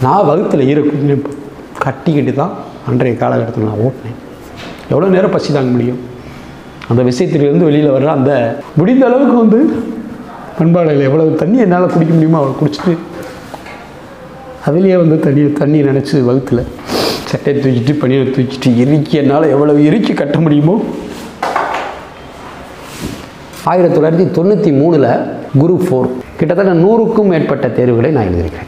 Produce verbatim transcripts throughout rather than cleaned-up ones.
நான் வகுத்தில் இருக்கும் கட்டிக்கிட்டு தான் அன்றைய காலகட்டத்தில் நான் ஓட்டினேன். எவ்வளோ நேரம் பசி தாங்க முடியும்? அந்த விஷயத்திலிருந்து வெளியில் வர்ற அந்த முடிந்த அளவுக்கு வந்து பண்பாடையில் எவ்வளவு தண்ணி என்னால் குடிக்க முடியுமோ அவளை குடிச்சிட்டு அதுலேயே வந்து தண்ணி தண்ணி நினச்சி வகுத்தில் சட்டையை தூக்கிட்டு பனியை தூக்கிட்டு இறுக்கி என்னால் எவ்வளவு இறுக்கி கட்ட முடியுமோ. ஆயிரத்தி தொள்ளாயிரத்தி தொண்ணூற்றி மூணில் குரூப் ஃபோர் கிட்டத்தட்ட நூறுக்கும் மேற்பட்ட தேர்வுகளை நான் எழுதியிருக்கிறேன்.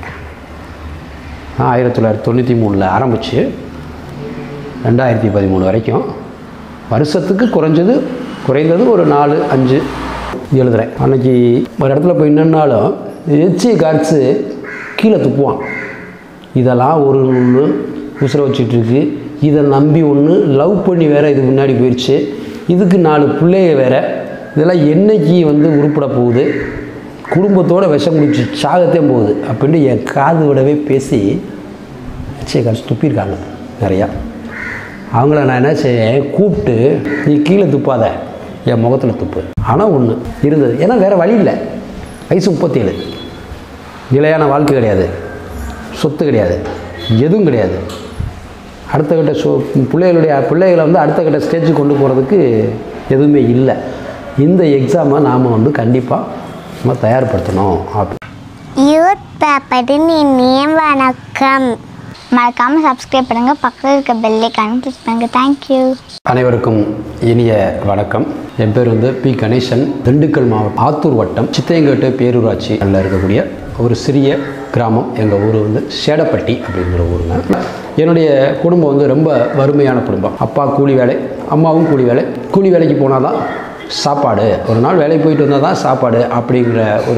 ஆயிரத்தி தொள்ளாயிரத்தி தொண்ணூற்றி மூணில் ஆரம்பித்து ரெண்டாயிரத்தி பதிமூணு வரைக்கும் வருஷத்துக்கு குறைஞ்சது குறைந்தது ஒரு நாலு அஞ்சு எழுதுகிறேன். அன்றைக்கி ஒரு இடத்துல போய் நின்னாலும் எச்சி காய்ச்சி கீழே துப்புவான். இதெல்லாம் ஒரு ஒன்று உசுரை வச்சுட்ருக்கு. இதை நம்பி ஒன்று லவ் பண்ணி வேறு இது முன்னாடி போயிடுச்சு. இதுக்கு நாலு பிள்ளைய வேறு. இதெல்லாம் என்றைக்கு வந்து உருப்பட போகுது? குடும்பத்தோடு விஷம் குடிச்சு சாகத்தே போகுது அப்படின்ட்டு என் காது விடவே பேசி எச்சியை காய்ச்சி துப்பியிருக்காங்க நிறையா. அவங்கள நான் என்ன செய்ய கூப்பிட்டு நீ கீழே துப்பாத, என் முகத்தில் துப்பு. ஆனால் ஒன்று இருந்தது, ஏன்னா வேறு வழி இல்லை. வயசு முப்பத்தேழு, நிலையான வாழ்க்கை கிடையாது, சொத்து கிடையாது, எதுவும் கிடையாது. அடுத்த கட்ட சொ பிள்ளைகளுடைய பிள்ளைகளை வந்து அடுத்த கட்ட ஸ்டேஜுக்கு கொண்டு போகிறதுக்கு எதுவுமே இல்லை. இந்த எக்ஸாமை நாம் வந்து கண்டிப்பாக நம்ம தயார்படுத்தணும். அப்படி யூத் பேப்பரின் இனிய வணக்கம். மறக்காமல் சப்ஸ்கிரைப் பண்ணுங்கள், பக்கத்தில் இருக்க பெல் ஐகானை கிளிக் பண்ணுங்கள். தேங்க்யூ. அனைவருக்கும் இனிய வணக்கம். என் பேர் வந்து பி கணேசன். திண்டுக்கல் மாவட்டம் ஆத்தூர் வட்டம் சித்தையங்கேட்டு பேரூராட்சி அதில் இருக்கக்கூடிய ஒரு சிறிய கிராமம். எங்கள் ஊர் வந்து சேடப்பட்டி அப்படிங்கிற ஊருங்க. என்னுடைய குடும்பம் வந்து ரொம்ப வறுமையான குடும்பம். அப்பா கூலி வேலை, அம்மாவும் கூலி வேலை. கூலி வேலைக்கு போனால் தான் சாப்பாடு, ஒரு நாள் வேலைக்கு போயிட்டு வந்தால் தான் சாப்பாடு அப்படிங்கிற ஒரு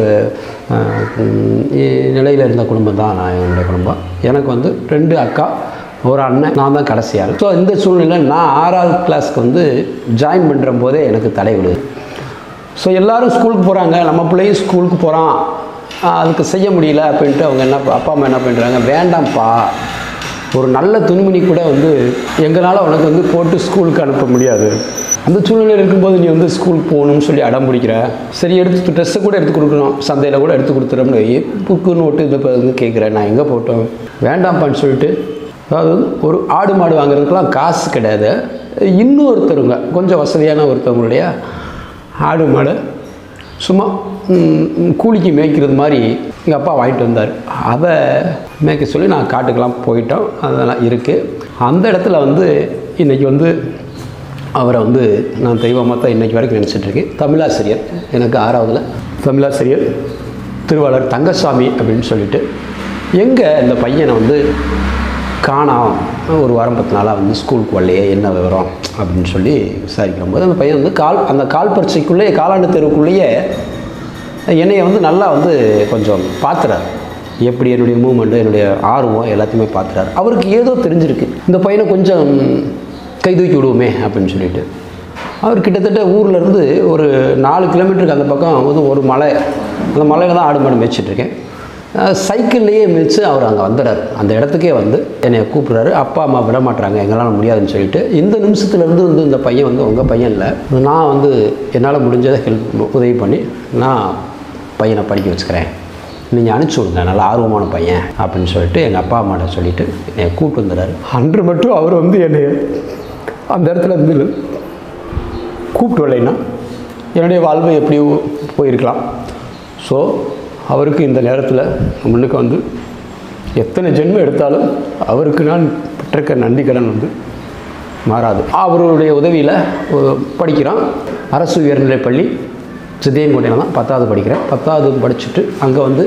நிலையில் இருந்த குடும்பம் தான் நான் என்னுடைய குடும்பம். எனக்கு வந்து ரெண்டு அக்கா, ஒரு அண்ணன், நான் தான் கடைசியாள். ஸோ இந்த சூழ்நிலை நான் ஆறாவது கிளாஸ்க்கு வந்து ஜாயின் பண்ணுற போதே எனக்கு தலை விழுது. ஸோ எல்லோரும் ஸ்கூலுக்கு போகிறாங்க, நம்ம பிள்ளையும் ஸ்கூலுக்கு போகிறான், அதுக்கு செய்ய முடியல அப்படின்ட்டு அவங்க என்ன அப்பா அம்மா என்ன பண்ணுறாங்க, வேண்டாம்ப்பா ஒரு நல்ல துணிமணி கூட வந்து எங்களால் உனக்கு வந்து போட்டு ஸ்கூலுக்கு அனுப்ப முடியாது. அந்த சூழ்நிலையில் இருக்கும்போது நீ வந்து ஸ்கூலுக்கு போகணும்னு சொல்லி அடம் பிடிக்கிற. சரி, எடுத்து ட்ரெஸ்ஸை கூட எடுத்து கொடுக்கணும், சந்தையில் கூட எடுத்து கொடுத்துறோம்னு புக்கு நோட்டு இதை வந்து கேட்குறேன். நான் எங்கே போட்டோம், வேண்டாம்ப்பான்னு சொல்லிட்டு. அதாவது ஒரு ஆடு மாடு வாங்குறதுக்கெலாம் காசு கிடையாது. இன்னொருத்தருங்க கொஞ்சம் வசதியான ஒருத்தவங்களுடைய ஆடு மாடு சும்மா கூலிக்கு மேய்க்கிறது மாதிரி எங்கள் அப்பா வாங்கிட்டு வந்தார். அதை மேய்க்க சொல்லி நான் காட்டுக்கெல்லாம் போயிட்டோம். அதெல்லாம் இருக்குது. அந்த இடத்துல வந்து இன்றைக்கி வந்து அவரை வந்து நான் தெய்வமாக தான் இன்றைக்கி வரைக்கும் நினச்சிட்ருக்கேன். தமிழாசிரியர், எனக்கு ஆறாவதில் தமிழாசிரியர் திருவாளர் தங்கசாமி அப்படின்னு சொல்லிட்டு. எங்கே இந்த பையனை வந்து காணாம், ஒரு வாரம் பத்து நாளாக வந்து ஸ்கூலுக்கு வரலையே, என்ன விவரம் அப்படின்னு சொல்லி விசாரிக்கும் போது அந்த பையன் வந்து கால் அந்த கால் பரீட்சைக்குள்ளேயே காலாண்டு தேர்வுக்குள்ளேயே என்னையை வந்து நல்லா வந்து கொஞ்சம் பார்த்துறாரு. எப்படி என்னுடைய மூமெண்ட்டு, என்னுடைய ஆர்வம் எல்லாத்தையுமே பார்த்துறாரு. அவருக்கு ஏதோ தெரிஞ்சிருக்கு, இந்த பையனை கொஞ்சம் கை தூக்கி விடுவோமே அப்படின்னு சொல்லிட்டு. அவர் கிட்டத்தட்ட ஊர்லேருந்து ஒரு நாலு கிலோமீட்டருக்கு அந்த பக்கம் வந்து ஒரு மலை, அந்த மலையில் தான் ஆடு மாடு மேய்ச்சிட்ருக்கேன். சைக்கிள்லேயே மிதித்து அவர் அங்கே வந்துடுறார். அந்த இடத்துக்கே வந்து என்னை கூப்பிட்றாரு. அப்பா அம்மா விட மாட்டுறாங்க, எங்களால் முடியாதுன்னு சொல்லிட்டு. இந்த நிமிஷத்துலேருந்து வந்து இந்த பையன் வந்து உங்கள் பையன் இல்லை, நான் வந்து என்னால் முடிஞ்சதை ஹெல்ப் உதவி பண்ணி நான் பையனை படிக்க வச்சுக்கிறேன், நீங்கள் அனுப்பிச்சி விடுங்க, நல்லா ஆர்வமான பையன் அப்படின்னு சொல்லிட்டு எங்கள் அப்பா அம்மாட்ட சொல்லிவிட்டு என்னை கூப்பிட்டு வந்துடுறாரு. அன்று மட்டும் அவர் வந்து என்னை அந்த இடத்துல இருந்து கூப்பிட்டு வரலைன்னா என்னுடைய வாழ்வு எப்படியோ போயிருக்கலாம். ஸோ அவருக்கு இந்த நேரத்தில் முன்னுக்கு வந்து எத்தனை ஜென்மம் எடுத்தாலும் அவருக்கு நான் பெற்றிருக்க நன்றி கடன் வந்து மாறாது. அவருடைய உதவியில் படிக்கிறான். அரசு உயர்நிலைப் பள்ளி சித்தையங்கோட்டையில் தான் பத்தாவது படிக்கிறேன். பத்தாவது படிச்சுட்டு அங்கே வந்து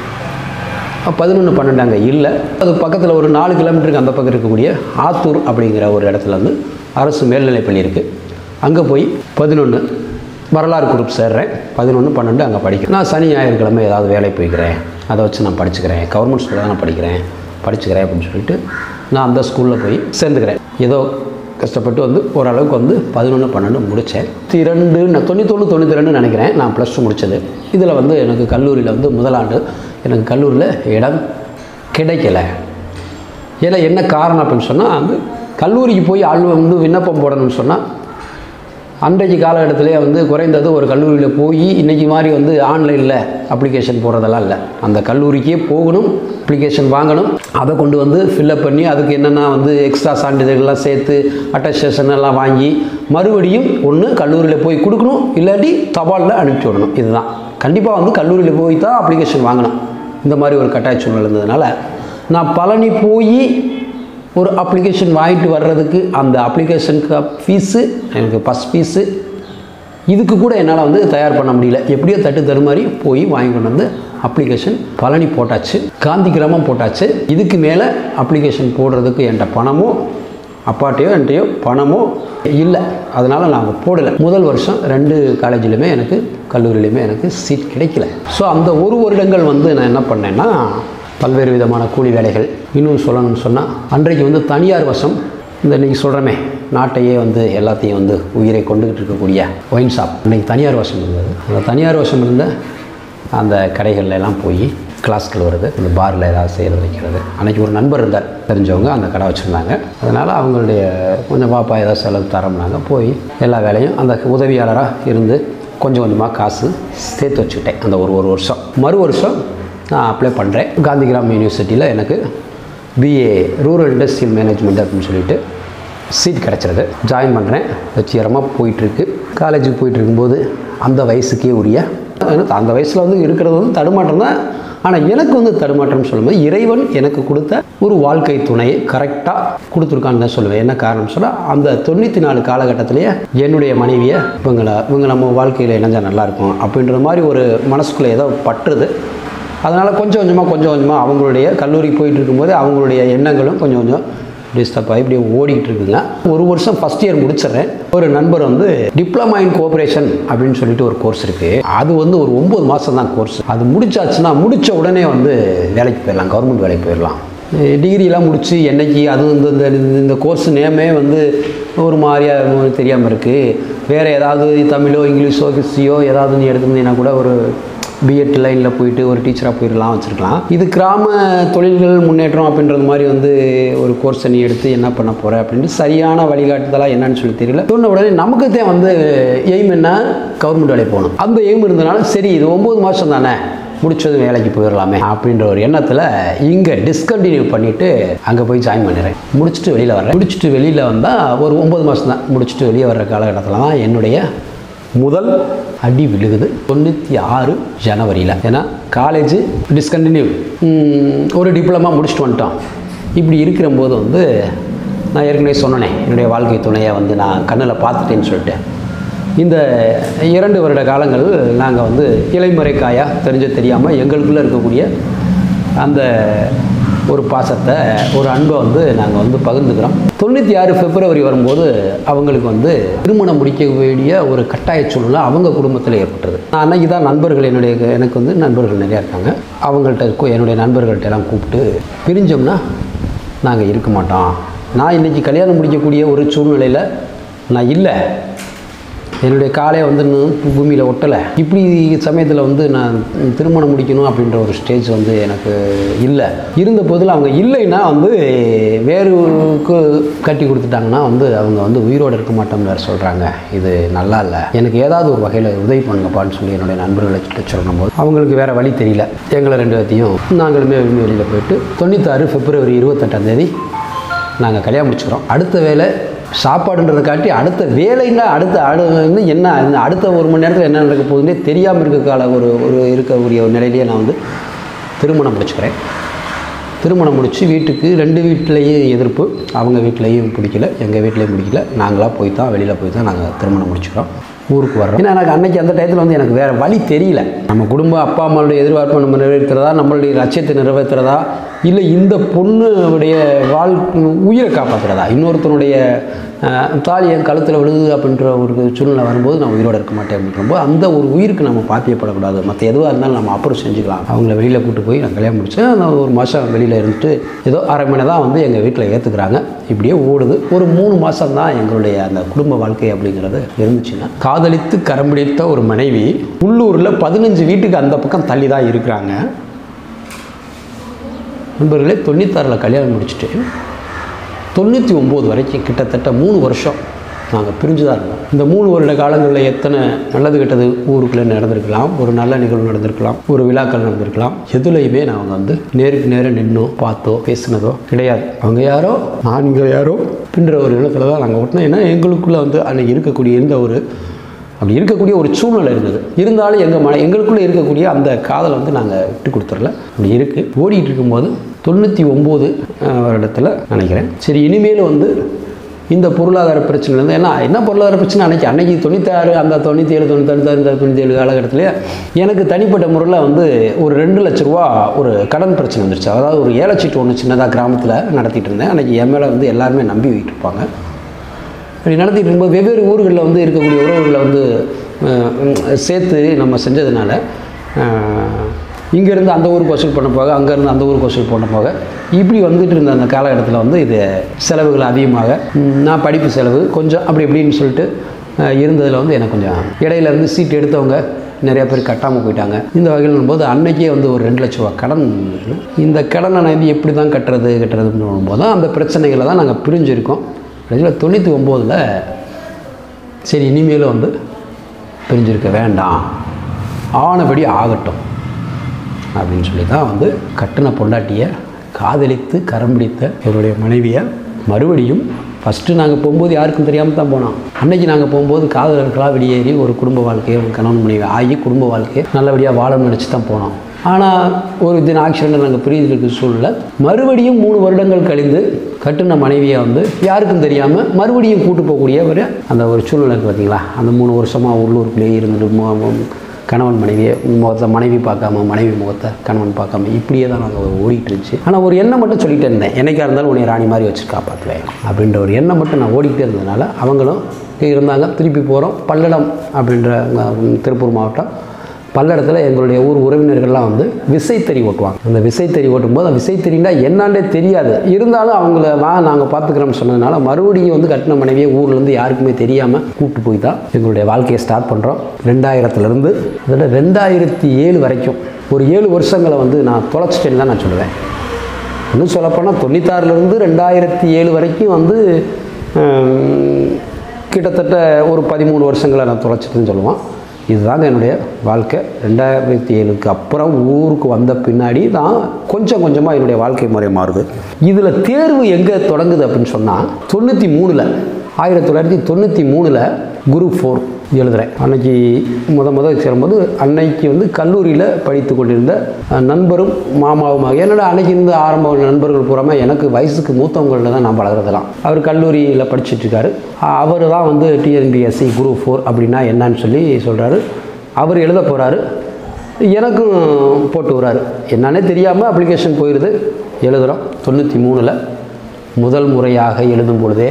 பதினொன்று பன்னெண்டு அங்கே இல்லை. அது பக்கத்தில் ஒரு நாலு கிலோமீட்டருக்கு அந்த பக்கம் இருக்கக்கூடிய ஆத்தூர் அப்படிங்கிற ஒரு இடத்துல வந்து அரசு மேல்நிலைப் பள்ளி இருக்குது. அங்கே போய் பதினொன்று வரலாறு குரூப் சேர்றேன். பதினொன்று பன்னெண்டு அங்கே படிக்கிறேன். நான் சனி ஞாயிற்றுக்கிழமை ஏதாவது வேலை போய்க்கிறேன், அதை வச்சு நான் படிச்சுக்கிறேன், கவர்மெண்ட் ஸ்கூலில் தான் நான் படிக்கிறேன் படிச்சுக்கிறேன் அப்படின்னு சொல்லிட்டு நான் அந்த ஸ்கூலில் போய் சேர்ந்துக்கிறேன். ஏதோ கஷ்டப்பட்டு வந்து ஓரளவுக்கு வந்து பதினொன்று பன்னெண்டு முடித்தேன். இரண்டு நான் தொண்ணூத்தொன்று தொண்ணூற்றி ரெண்டு நினைக்கிறேன் நான் ப்ளஸ் டூ முடித்தது. இதில் வந்து எனக்கு கல்லூரியில் வந்து முதலாண்டு எனக்கு கல்லூரியில் இடம் கிடைக்கலை. ஏன்னா என்ன காரணம் அப்படின்னு சொன்னால், வந்து கல்லூரிக்கு போய் ஆள் வந்து விண்ணப்பம் போடணும்னு சொன்னால் அன்றைக்கு காலகட்டத்திலே வந்து குறைந்தது ஒரு கல்லூரியில் போய் இன்றைக்கி மாதிரி வந்து ஆன்லைனில் அப்ளிகேஷன் போடுறதெல்லாம் இல்லை. அந்த கல்லூரிக்கே போகணும், அப்ளிகேஷன் வாங்கணும், அதை கொண்டு வந்து ஃபில்அப் பண்ணி அதுக்கு என்னென்னா வந்து எக்ஸ்ட்ரா சான்றிதழ்கள்லாம் சேர்த்து அட்டஸ்டேஷன் எல்லாம் வாங்கி மறுபடியும் ஒன்று கல்லூரியில் போய் கொடுக்கணும், இல்லாட்டி தபாலில் அனுப்பிச்சி விடணும். இதுதான் கண்டிப்பாக வந்து கல்லூரியில் போய் தான் அப்ளிகேஷன் வாங்கணும். இந்த மாதிரி ஒரு கட்டாய சூழ்நிலை இருந்ததுனால நான் பழனி போய் ஒரு அப்ளிகேஷன் வாங்கிட்டு வர்றதுக்கு அந்த அப்ளிகேஷனுக்கு ஃபீஸு எனக்கு பஸ் ஃபீஸு இதுக்கு கூட என்னால் வந்து தயார் பண்ண முடியல. எப்படியோ தட்டு தருமாறி போய் வாங்கி கொண்டு வந்து அப்ளிகேஷன் பழனி போட்டாச்சு, காந்தி கிராமம் போட்டாச்சு. இதுக்கு மேலே அப்ளிகேஷன் போடுறதுக்கு என்கிட்ட பணமோ அப்பாட்டையோ என்கிட்டயோ பணமோ இல்லை. அதனால் நாங்கள் போடலை. முதல் வருஷம் ரெண்டு காலேஜிலுமே எனக்கு கல்லூரியிலையுமே எனக்கு சீட் கிடைக்கல. ஸோ அந்த ஒரு வருடங்கள் வந்து நான் என்ன பண்ணேன்னா பல்வேறு விதமான கூலி வேலைகள். இன்னும் சொல்லணும்னு சொன்னால் அன்றைக்கு வந்து தனியார் வசம் இந்த இன்றைக்கி சொல்கிறோமே நாட்டையே வந்து எல்லாத்தையும் வந்து உயிரை கொண்டுகிட்டு இருக்கக்கூடிய ஒயின் ஷாப் இன்றைக்கி தனியார் வசம் இருந்தது. அந்த தனியார் வசம் இருந்த அந்த கடைகளில் எல்லாம் போய் கிளாஸ்கள் வருது, இந்த பாரில் ஏதாவது செய்கிறது வைக்கிறது. அன்றைக்கி ஒரு நண்பர் இருந்தார் தெரிஞ்சவங்க, அந்த கடை வச்சுருந்தாங்க. அதனால் அவங்களுடைய கொஞ்சம் பாப்பா ஏதாவது செலவு தரோம்னாங்க. போய் எல்லா வேலையும் அந்த உதவியாளராக இருந்து கொஞ்சம் கொஞ்சமாக காசு சேர்த்து வச்சுக்கிட்டேன். அந்த ஒரு ஒரு வருஷம் மறு வருஷம் நான் அப்ளை பண்ணுறேன். காந்தி கிராம் யூனிவர்சிட்டியில் எனக்கு பிஏ ரூரல் இண்டஸ்ட்ரியல் மேனேஜ்மெண்ட் அப்படின்னு சொல்லிட்டு சீட் கிடச்சிருது. ஜாயின் பண்ணுறேன். வெற்றிகரமாக போயிட்டுருக்கு. காலேஜுக்கு போயிட்டு இருக்கும்போது அந்த வயசுக்கே உரிய அந்த வயசில் வந்து இருக்கிறது வந்து தடுமாற்றம் தான். ஆனால் எனக்கு வந்து தடுமாற்றம்னு சொல்லும்போது இறைவன் எனக்கு கொடுத்த ஒரு வாழ்க்கை துணையை கரெக்டாக கொடுத்துருக்கான்னு தான் சொல்லுவேன். என்ன காரணம் சொன்னால் அந்த தொண்ணூற்றி நாலு காலகட்டத்திலேயே என்னுடைய மனைவியை இவங்களை இவங்க நம்ம வாழ்க்கையில் இணைஞ்சால் நல்லாயிருக்கும் அப்படின்ற மாதிரி ஒரு மனசுக்குள்ளே ஏதோ பற்றுது. அதனால் கொஞ்சம் கொஞ்சமாக கொஞ்சம் கொஞ்சமாக அவங்களுடைய கல்லூரி போயிட்டு இருக்கும்போது அவங்களுடைய எண்ணங்களும் கொஞ்சம் கொஞ்சம் டிஸ்டர்ப் ஆகி இப்படியே ஓடிக்கிட்டு இருக்குங்க. ஒரு வருஷம் ஃபஸ்ட் இயர் முடிச்சிடுறேன். ஒரு நண்பர் வந்து டிப்ளமா இன் கோஆப்ரேஷன் அப்படின்னு சொல்லிட்டு ஒரு கோர்ஸ் இருக்குது. அது வந்து ஒரு ஒம்பது மாதம் தான் கோர்ஸ். அது முடிச்சாச்சுன்னா முடித்த உடனே வந்து வேலைக்கு போயிடலாம், கவர்மெண்ட் வேலைக்கு போயிடலாம். டிகிரிலாம் முடித்து என்னைக்கு அது இந்த இந்த கோர்ஸ் நேமே வந்து ஒரு மாதிரியாக தெரியாமல் இருக்குது. வேறு ஏதாவது தமிழோ இங்கிலீஷோ ஹிஸ்ட்ரியோ ஏதாவது நீ எடுத்துருந்தீங்கன்னா கூட ஒரு பிஎட் லைனில் போயிட்டு ஒரு டீச்சராக போயிடலாம் வச்சுருக்கலாம். இது கிராம தொழில்கள் முன்னேற்றம் அப்படின்றது மாதிரி வந்து ஒரு கோர்ஸை நீ எடுத்து என்ன பண்ண போகிற அப்படின்ட்டு சரியான வழிகாட்டுதலாக என்னன்னு சொல்லி தெரியல. சொன்ன உடனே நமக்குத்தான் வந்து எய்ம் என்ன, கவர்மெண்ட் வேலைக்கு போகணும். அந்த எய்ம் இருந்தனால சரி இது ஒம்பது மாதம் தானே முடிச்சது வேலைக்கு போயிடலாமே அப்படின்ற ஒரு எண்ணத்தில் இங்கே டிஸ்கண்டினியூ பண்ணிவிட்டு அங்கே போய் ஜாயின் பண்ணிடுறேன். முடிச்சுட்டு வெளியில் வர்றேன். முடிச்சுட்டு வெளியில் வந்தால் ஒரு ஒம்பது மாதம் தான். முடிச்சுட்டு வெளியே வர்ற காலகட்டத்தில் தான் என்னுடைய முதல் அடி விழுகுது. தொண்ணூற்றி ஆறு ஜனவரியில். ஏன்னா காலேஜு டிஸ்கண்டினியூ, ஒரு டிப்ளமா முடிச்சுட்டு வந்துட்டோம். இப்படி இருக்கிற போது வந்து நான் ஏற்கனவே சொன்னேன் என்னுடைய வாழ்க்கை துணையை வந்து நான் கண்ணில் பார்த்துட்டேன்னு சொல்லிட்டு இந்த இரண்டு வருட காலங்கள் நாங்கள் வந்து இலைமுறைக்காயாக தெரிஞ்ச தெரியாமல் எங்களுக்குள்ளே இருக்கக்கூடிய அந்த ஒரு பாசத்தை ஒரு அன்பை வந்து நாங்கள் வந்து பகிர்ந்துக்கிறோம். தொண்ணூற்றி ஆறு பிப்ரவரி வரும்போது அவங்களுக்கு வந்து திருமணம் முடிக்க வேண்டிய ஒரு கட்டாய சூழ்நிலை அவங்க குடும்பத்தில் ஏற்பட்டுருது. நான் அன்னைக்கு தான் நண்பர்கள் என்னுடைய எனக்கு வந்து நண்பர்கள் நிறையா இருக்காங்க. அவங்கள்ட்ட என்னுடைய நண்பர்கள்ட்ட எல்லாம் கூப்பிட்டு பிரிஞ்சோம்னா நாங்கள் இருக்க மாட்டோம். நான் இன்றைக்கி கல்யாணம் முடிக்கக்கூடிய ஒரு சூழ்நிலையில் நான் இல்லை. என்னுடைய காலையை வந்து பூமியில் ஒட்டலை. இப்படி சமயத்தில் வந்து நான் திருமணம் முடிக்கணும் அப்படின்ற ஒரு ஸ்டேஜ் வந்து எனக்கு இல்லை. இருந்த போதில் அவங்க இல்லைன்னா வந்து வேறுக்கு கட்டி கொடுத்துட்டாங்கன்னா வந்து அவங்க வந்து உயிரோடு இருக்க மாட்டோம்னு வேறு சொல்கிறாங்க. இது நல்லா இல்லை, எனக்கு ஏதாவது ஒரு வகையில் உதவி பண்ணுங்கப்பான்னு சொல்லி என்னுடைய நண்பர்களை கிட்ட சொல்லும் போது அவங்களுக்கு வேறு வழி தெரியல. எங்களை ரெண்டு பேர்த்தையும் நாங்களுமே வெளியில் போயிட்டு தொண்ணூத்தாறு பிப்ரவரி இருபத்தெட்டாம் தேதி நாங்கள் கல்யாணம் முடிச்சுக்கிறோம். அடுத்த வேலை சாப்பாடுன்றதை காட்டி அடுத்த வேலைன்னா அடுத்த அடு என்ன அடுத்த ஒரு மணி நேரத்தில் என்ன நடக்க போகுதுன்னே தெரியாமல் இருக்க கால ஒரு ஒரு இருக்கக்கூடிய ஒரு நிலையிலேயே நான் வந்து திருமணம் முடிச்சுக்கிறேன். திருமணம் முடித்து வீட்டுக்கு ரெண்டு வீட்லேயும் எதிர்ப்பு. அவங்க வீட்லேயும் பிடிக்கல, எங்கள் வீட்லேயும் பிடிக்கல. நாங்களாக போய் தான் வெளியில் போய் தான் நாங்கள் திருமணம் முடிச்சுக்கிறோம். ஊருக்கு வர்றோம். ஏன்னா எனக்கு அன்றைக்கி அந்த டயத்தில் வந்து எனக்கு வேறு வழி தெரியல. நம்ம குடும்பம் அப்பா அம்மாவுடைய எதிர்பார்ப்பை நம்ம நிறைவேற்றுறதா, நம்மளுடைய லட்சியத்தை நிறைவேற்றுறதா, இல்லை இந்த பொண்ணுடைய வாழ் உயிரை காப்பாற்றுறதா, இன்னொருத்தனுடைய தாலி என் கழுத்தில் விழுது அப்படின்ற ஒரு சூழ்நிலை வரும்போது நான் உயிரோடு இருக்க மாட்டேன் அப்படின்றப்போ அந்த ஒரு உயிருக்கு நம்ம பாத்தியப்படக்கூடாது. மற்ற எதுவாக இருந்தாலும் நம்ம அப்புறம் செஞ்சுக்கலாம். அவங்கள வெளியில் கூப்பிட்டு போய் நான் கல்யாணம் முடித்தேன். அந்த ஒரு மாதம் வெளியில் இருந்துட்டு ஏதோ அரை மணி தான் வந்து எங்கள் வீட்டில் ஏற்றுக்கிறாங்க. இப்படியே ஓடுது. ஒரு மூணு மாதம் தான் எங்களுடைய அந்த குடும்ப வாழ்க்கை அப்படிங்கிறது இருந்துச்சுன்னா, காதலித்து கரம் பிடித்த ஒரு மனைவி உள்ளூரில் பதினஞ்சு வீட்டுக்கு அந்த பக்கம் தள்ளி தான் இருக்கிறாங்க. நண்பர்களே, தொண்ணூத்தாறில் கல்யாணம் முடிச்சுட்டு தொண்ணூற்றி ஒம்பது வரைக்கும் கிட்டத்தட்ட மூணு வருஷம் நாங்கள் பிரிஞ்சு தான் இருந்தோம். இந்த மூணு வருட காலங்களில் எத்தனை நல்லது கெட்டது ஊருக்குள்ளே நடந்திருக்கலாம், ஒரு நல்ல நிகழ்வு நடந்திருக்கலாம், ஒரு விழாக்கள் நடந்திருக்கலாம். எதுலையுமே நாங்கள் வந்து நேருக்கு நேரம் நின்னோ பார்த்தோ பேசினதோ கிடையாது. அவங்க யாரோ நாங்கள் யாரோ அப்படின்ற ஒரு இடத்துல தான் நாங்கள் ஓட்டினோம். ஏன்னா எங்களுக்குள்ளே வந்து அன்றைக்கி இருக்கக்கூடிய எந்த ஒரு அப்படி இருக்கக்கூடிய ஒரு சூழ்நிலை இருந்தது. இருந்தாலும் எங்கள் மன எங்களுக்குள்ளே இருக்கக்கூடிய அந்த காதலை வந்து நாங்கள் விட்டு கொடுத்துடல. அப்படி இருக்குது. ஓடிட்டு இருக்கும்போது தொண்ணூற்றி ஒம்பது வருடத்தில் நினைக்கிறேன், சரி இனிமேல் வந்து இந்த பொருளாதார பிரச்சனைலேருந்து, ஏன்னா என்ன பொருளாதார பிரச்சனை அன்றைக்கி அன்றைக்கி தொண்ணூத்தாறு அந்த தொண்ணூற்றி ஏழு தொண்ணூத்தாறு இந்த தொண்ணூற்றி ஏழு காலகட்டத்தில் எனக்கு தனிப்பட்ட முறையில் வந்து ஒரு ரெண்டு லட்ச ரூபா ஒரு கடன் பிரச்சனை வந்துருச்சு. அதாவது ஒரு ஏழை சீட்டு ஒன்று சின்னதாக கிராமத்தில் நடத்திட்டு இருந்தேன். அன்றைக்கி என் மேலே வந்து எல்லாருமே நம்பி வைக்கிட்டு இருப்பாங்க. அப்படி நடத்திட்டு இருக்கும்போது வெவ்வேறு ஊர்களில் வந்து இருக்கக்கூடிய உறவுகளை வந்து சேர்த்து நம்ம செஞ்சதுனால இங்கேருந்து அந்த ஊருக்கு வசூல் பண்ண போக, அங்கேருந்து அந்த ஊருக்கு வசூல் பண்ண போக, இப்படி வந்துட்டு இருந்த அந்த காலகட்டத்தில் வந்து இது செலவுகள் அதிகமாக, நான் படிப்பு செலவு கொஞ்சம் அப்படி இப்படின்னு சொல்லிட்டு இருந்ததில் வந்து எனக்கு கொஞ்சம் இடையில இருந்து சீட் எடுத்தவங்க நிறையா பேர் கட்டாமல் போயிட்டாங்க. இந்த வகையில் போது அன்னைக்கே வந்து ஒரு ரெண்டு லட்ச ரூபா கடன். இந்த கடனை நான் வந்து எப்படி தான் கட்டுறது கட்டுறதுன்னு போது தான் அந்த பிரச்சனைகளை தான் நாங்கள் பிரிஞ்சிருக்கோம். கடைசியில் தொண்ணூற்றி ஒம்போதில் சரி இனிமேலும் வந்து பிரிஞ்சிருக்க வேண்டாம், ஆனபடி ஆகட்டும் அப்படின்னு சொல்லி தான் வந்து கட்டின பொண்டாட்டியை காதலித்து கரம் பிடித்த என்னுடைய மனைவியை மறுபடியும் ஃபஸ்ட்டு நாங்கள் போகும்போது யாருக்கும் தெரியாமல் தான் போனோம். அன்றைக்கி நாங்கள் போகும்போது காதலர்களாக வெளியேறி ஒரு குடும்ப வாழ்க்கையை ஒரு கணவன் மனைவி ஆகி குடும்ப வாழ்க்கையை நல்லபடியாக வாழணும்னு நினச்சி தான் போனோம். ஆனால் ஒரு தின ஆக்சிடென்ட் நாங்கள் பிரிஞ்சிருக்க சூழலை மறுபடியும் மூணு வருடங்கள் கழிந்து கட்டுன மனைவியை வந்து யாருக்கும் தெரியாமல் மறுபடியும் கூட்டு போகக்கூடிய ஒரு அந்த ஒரு சூழ்நிலை இருக்குது பார்த்தீங்களா. அந்த மூணு வருஷமாக உள்ளூருக்குள்ளேயே இருந்துட்டு கணவன் மனைவியை முகத்தை மனைவி பார்க்காம, மனைவி முகத்தை கணவன் பார்க்காம, இப்படியே தான் நாங்கள் ஓடிட்டு இருந்துச்சு. ஆனால் ஒரு எண்ணம் மட்டும் சொல்லிகிட்டே இருந்தேன், என்னைக்காக இருந்தாலும் உன்னை ராணி மாதிரி வச்சு காப்பாற்றுவேன் அப்படின்ற ஒரு எண்ணம் மட்டும் நான் ஓடிக்கிட்டே இருந்ததுனால அவங்களும் இருந்தாங்க. திருப்பி போகிறோம் பல்லடம் அப்படின்ற திருப்பூர் மாவட்டம் பல்லடத்தில் எங்களுடைய ஊர் உறவினர்கள்லாம் வந்து விசைத்தறி ஓட்டுவாங்க. அந்த விசைத்தறி ஓட்டும்போது அந்த விசைத்தறின்னா என்னாண்டே தெரியாது. இருந்தாலும் அவங்கள நான் நாங்கள் பார்த்துக்கிறோம்னு சொன்னதுனால மறுபடியும் வந்து கட்டின மனைவியை ஊர்லேருந்து யாருக்குமே தெரியாமல் கூப்பிட்டு போய் தான் எங்களுடைய வாழ்க்கையை ஸ்டார்ட் பண்ணுறோம். ரெண்டாயிரத்துலேருந்து அதில் ரெண்டாயிரத்தி ஏழு வரைக்கும் ஒரு ஏழு வருஷங்களை வந்து நான் தொலைச்சிட்டேன்னு தான் நான் சொல்லுவேன். இன்னும் சொல்லப்போனால் தொண்ணூத்தாறுலேருந்து ரெண்டாயிரத்தி ஏழு வரைக்கும் வந்து கிட்டத்தட்ட ஒரு பதிமூணு வருஷங்களை நான் தொலைச்சிட்டுன்னு சொல்லுவான். இதுதாங்க என்னுடைய வாழ்க்கை. ரெண்டாயிரத்தி ஏழுக்கு அப்புறம் ஊருக்கு வந்த பின்னாடி தான் கொஞ்சம் கொஞ்சமாக என்னுடைய வாழ்க்கை முறை மாறுது. இதில் தேர்வு எங்கே தொடங்குது அப்படின்னு சொன்னால் தொண்ணூற்றி மூணில் ஆயிரத்தி தொள்ளாயிரத்தி தொண்ணூற்றி மூணில் குரூப் ஃபோர் எழுதுகிறேன். அன்னைக்கு முத முத சேரும்போது அன்னைக்கு வந்து கல்லூரியில் படித்து கொண்டிருந்த நண்பரும் மாமாவுமாக, என்னோட அன்னைக்கு இருந்த ஆரம்ப நண்பர்கள் பூராமல் எனக்கு வயசுக்கு மூத்தவங்களில் தான் நான் பழகிறதெல்லாம். அவர் கல்லூரியில் படிச்சுட்ருக்காரு. அவர் தான் வந்து டிஎன்பிஎஸ்சி குரூப் ஃபோர் அப்படின்னா என்னன்னு சொல்லி சொல்கிறாரு. அவர் எழுத போகிறாரு, எனக்கும் போட்டு வர்றாரு. என்னன்னே தெரியாமல் அப்ளிகேஷன் போயிடுது, எழுதுகிறோம். தொண்ணூற்றி மூணில் முதல் முறையாக எழுதும் பொழுதே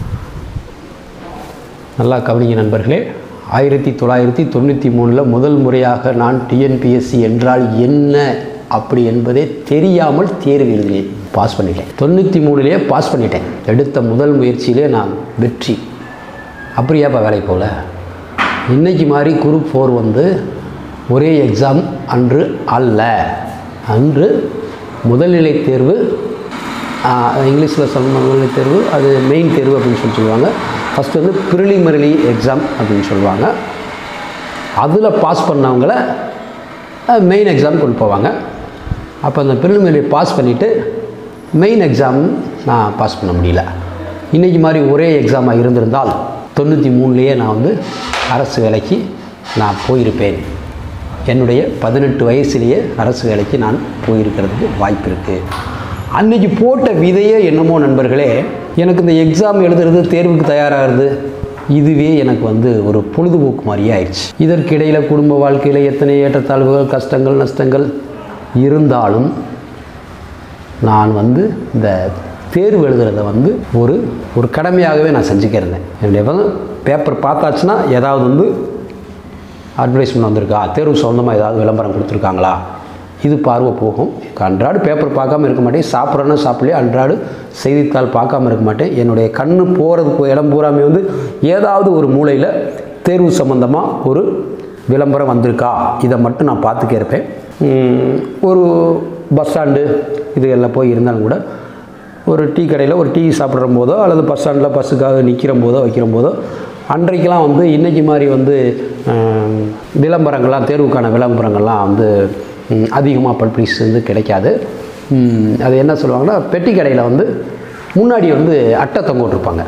நல்லா கவனிங்க நண்பர்களே, ஆயிரத்தி தொள்ளாயிரத்தி தொண்ணூற்றி மூணில் முதல் முறையாக நான் டிஎன்பிஎஸ்சி என்றால் என்ன அப்படி என்பதே தெரியாமல் தேர்வு எழுதினேன். பாஸ் பண்ணிட்டேன். தொண்ணூற்றி மூணுலேயே பாஸ் பண்ணிட்டேன். எடுத்த முதல் முயற்சியிலே நான் வெற்றி. அப்படியாப்பா வேலைக்கு போகல. இன்றைக்கி மாதிரி குரூப் ஃபோர் வந்து ஒரே எக்ஸாம் அன்று அல்ல. அன்று முதல்நிலை தேர்வு, இங்கிலீஷில் சொல்லணும் முதல்நிலை தேர்வு, அது மெயின் தேர்வு அப்படின்னு சொல்லி சொல்லுவாங்க. ஃபஸ்ட்டு வந்து ப்ரிலிமினரி எக்ஸாம் அப்படின்னு சொல்லுவாங்க. அதில் பாஸ் பண்ணவங்கள மெயின் எக்ஸாம் கொண்டு போவாங்க. அப்போ அந்த ப்ரிலிமினரி பாஸ் பண்ணிவிட்டு மெயின் எக்ஸாம் நான் பாஸ் பண்ண முடியல. இன்றைக்கி மாதிரி ஒரே எக்ஸாமாக இருந்திருந்தால் தொண்ணூற்றி மூணுலேயே நான் வந்து அரசு வேலைக்கு நான் போயிருப்பேன். என்னுடைய பதினெட்டு வயசுலேயே அரசு வேலைக்கு நான் போயிருக்கிறதுக்கு வாய்ப்பு இருக்குது. அன்றைக்கி போட்ட விதையே என்னமோ நண்பர்களே, எனக்கு இந்த எக்ஸாம் எழுதுறது, தேர்வுக்கு தயாராகிறது, இதுவே எனக்கு வந்து ஒரு பொழுதுபோக்கு மாதிரியே ஆயிடுச்சு. இதற்கிடையில் குடும்ப வாழ்க்கையில் எத்தனை ஏற்றத்தாழ்வுகள், கஷ்டங்கள், நஷ்டங்கள் இருந்தாலும் நான் வந்து இந்த தேர்வு எழுதுறதை வந்து ஒரு ஒரு கடமையாகவே நான் செஞ்சுக்கிறேன். என்னுடைய பேப்பர் பார்த்தாச்சுன்னா ஏதாவது வந்து அட்வர்டைஸ்மெண்ட் வந்திருக்கா, தேர்வு சொந்தமாக ஏதாவது விளம்பரம் கொடுத்துருக்காங்களா, இது பார்வை போகும். அன்றாடு பேப்பர் பார்க்காம இருக்க மாட்டேன். சாப்பிட்றேன்னா சாப்பிட்லையே அன்றாடு செய்தித்தாள் பார்க்காம இருக்க மாட்டேன். என்னுடைய கண்ணு போகிறதுக்கு இடம் பூராமே வந்து ஏதாவது ஒரு மூலையில் தேர்வு சம்மந்தமாக ஒரு விளம்பரம் வந்திருக்கா, இதை மட்டும் நான் பார்த்துக்கே இருப்பேன். ஒரு பஸ் ஸ்டாண்டு இது எல்லாம் போய் இருந்தாலும் கூட ஒரு டீ கடையில் ஒரு டீ சாப்பிட்ற போதோ அல்லது பஸ் ஸ்டாண்டில் பஸ்ஸுக்காக நிற்கிற போதோ வைக்கிற போதோ அன்றைக்கெலாம் வந்து இன்றைக்கி மாதிரி வந்து விளம்பரங்கள்லாம் தேர்வுக்கான விளம்பரங்கள்லாம் வந்து அதிகமாக பப்ளிஷ் வந்து கிடைக்காது. அது என்ன சொல்லுவாங்கன்னா, பெட்டி கடையில் வந்து முன்னாடி வந்து அட்டை தொங்க விட்டுருப்பாங்க.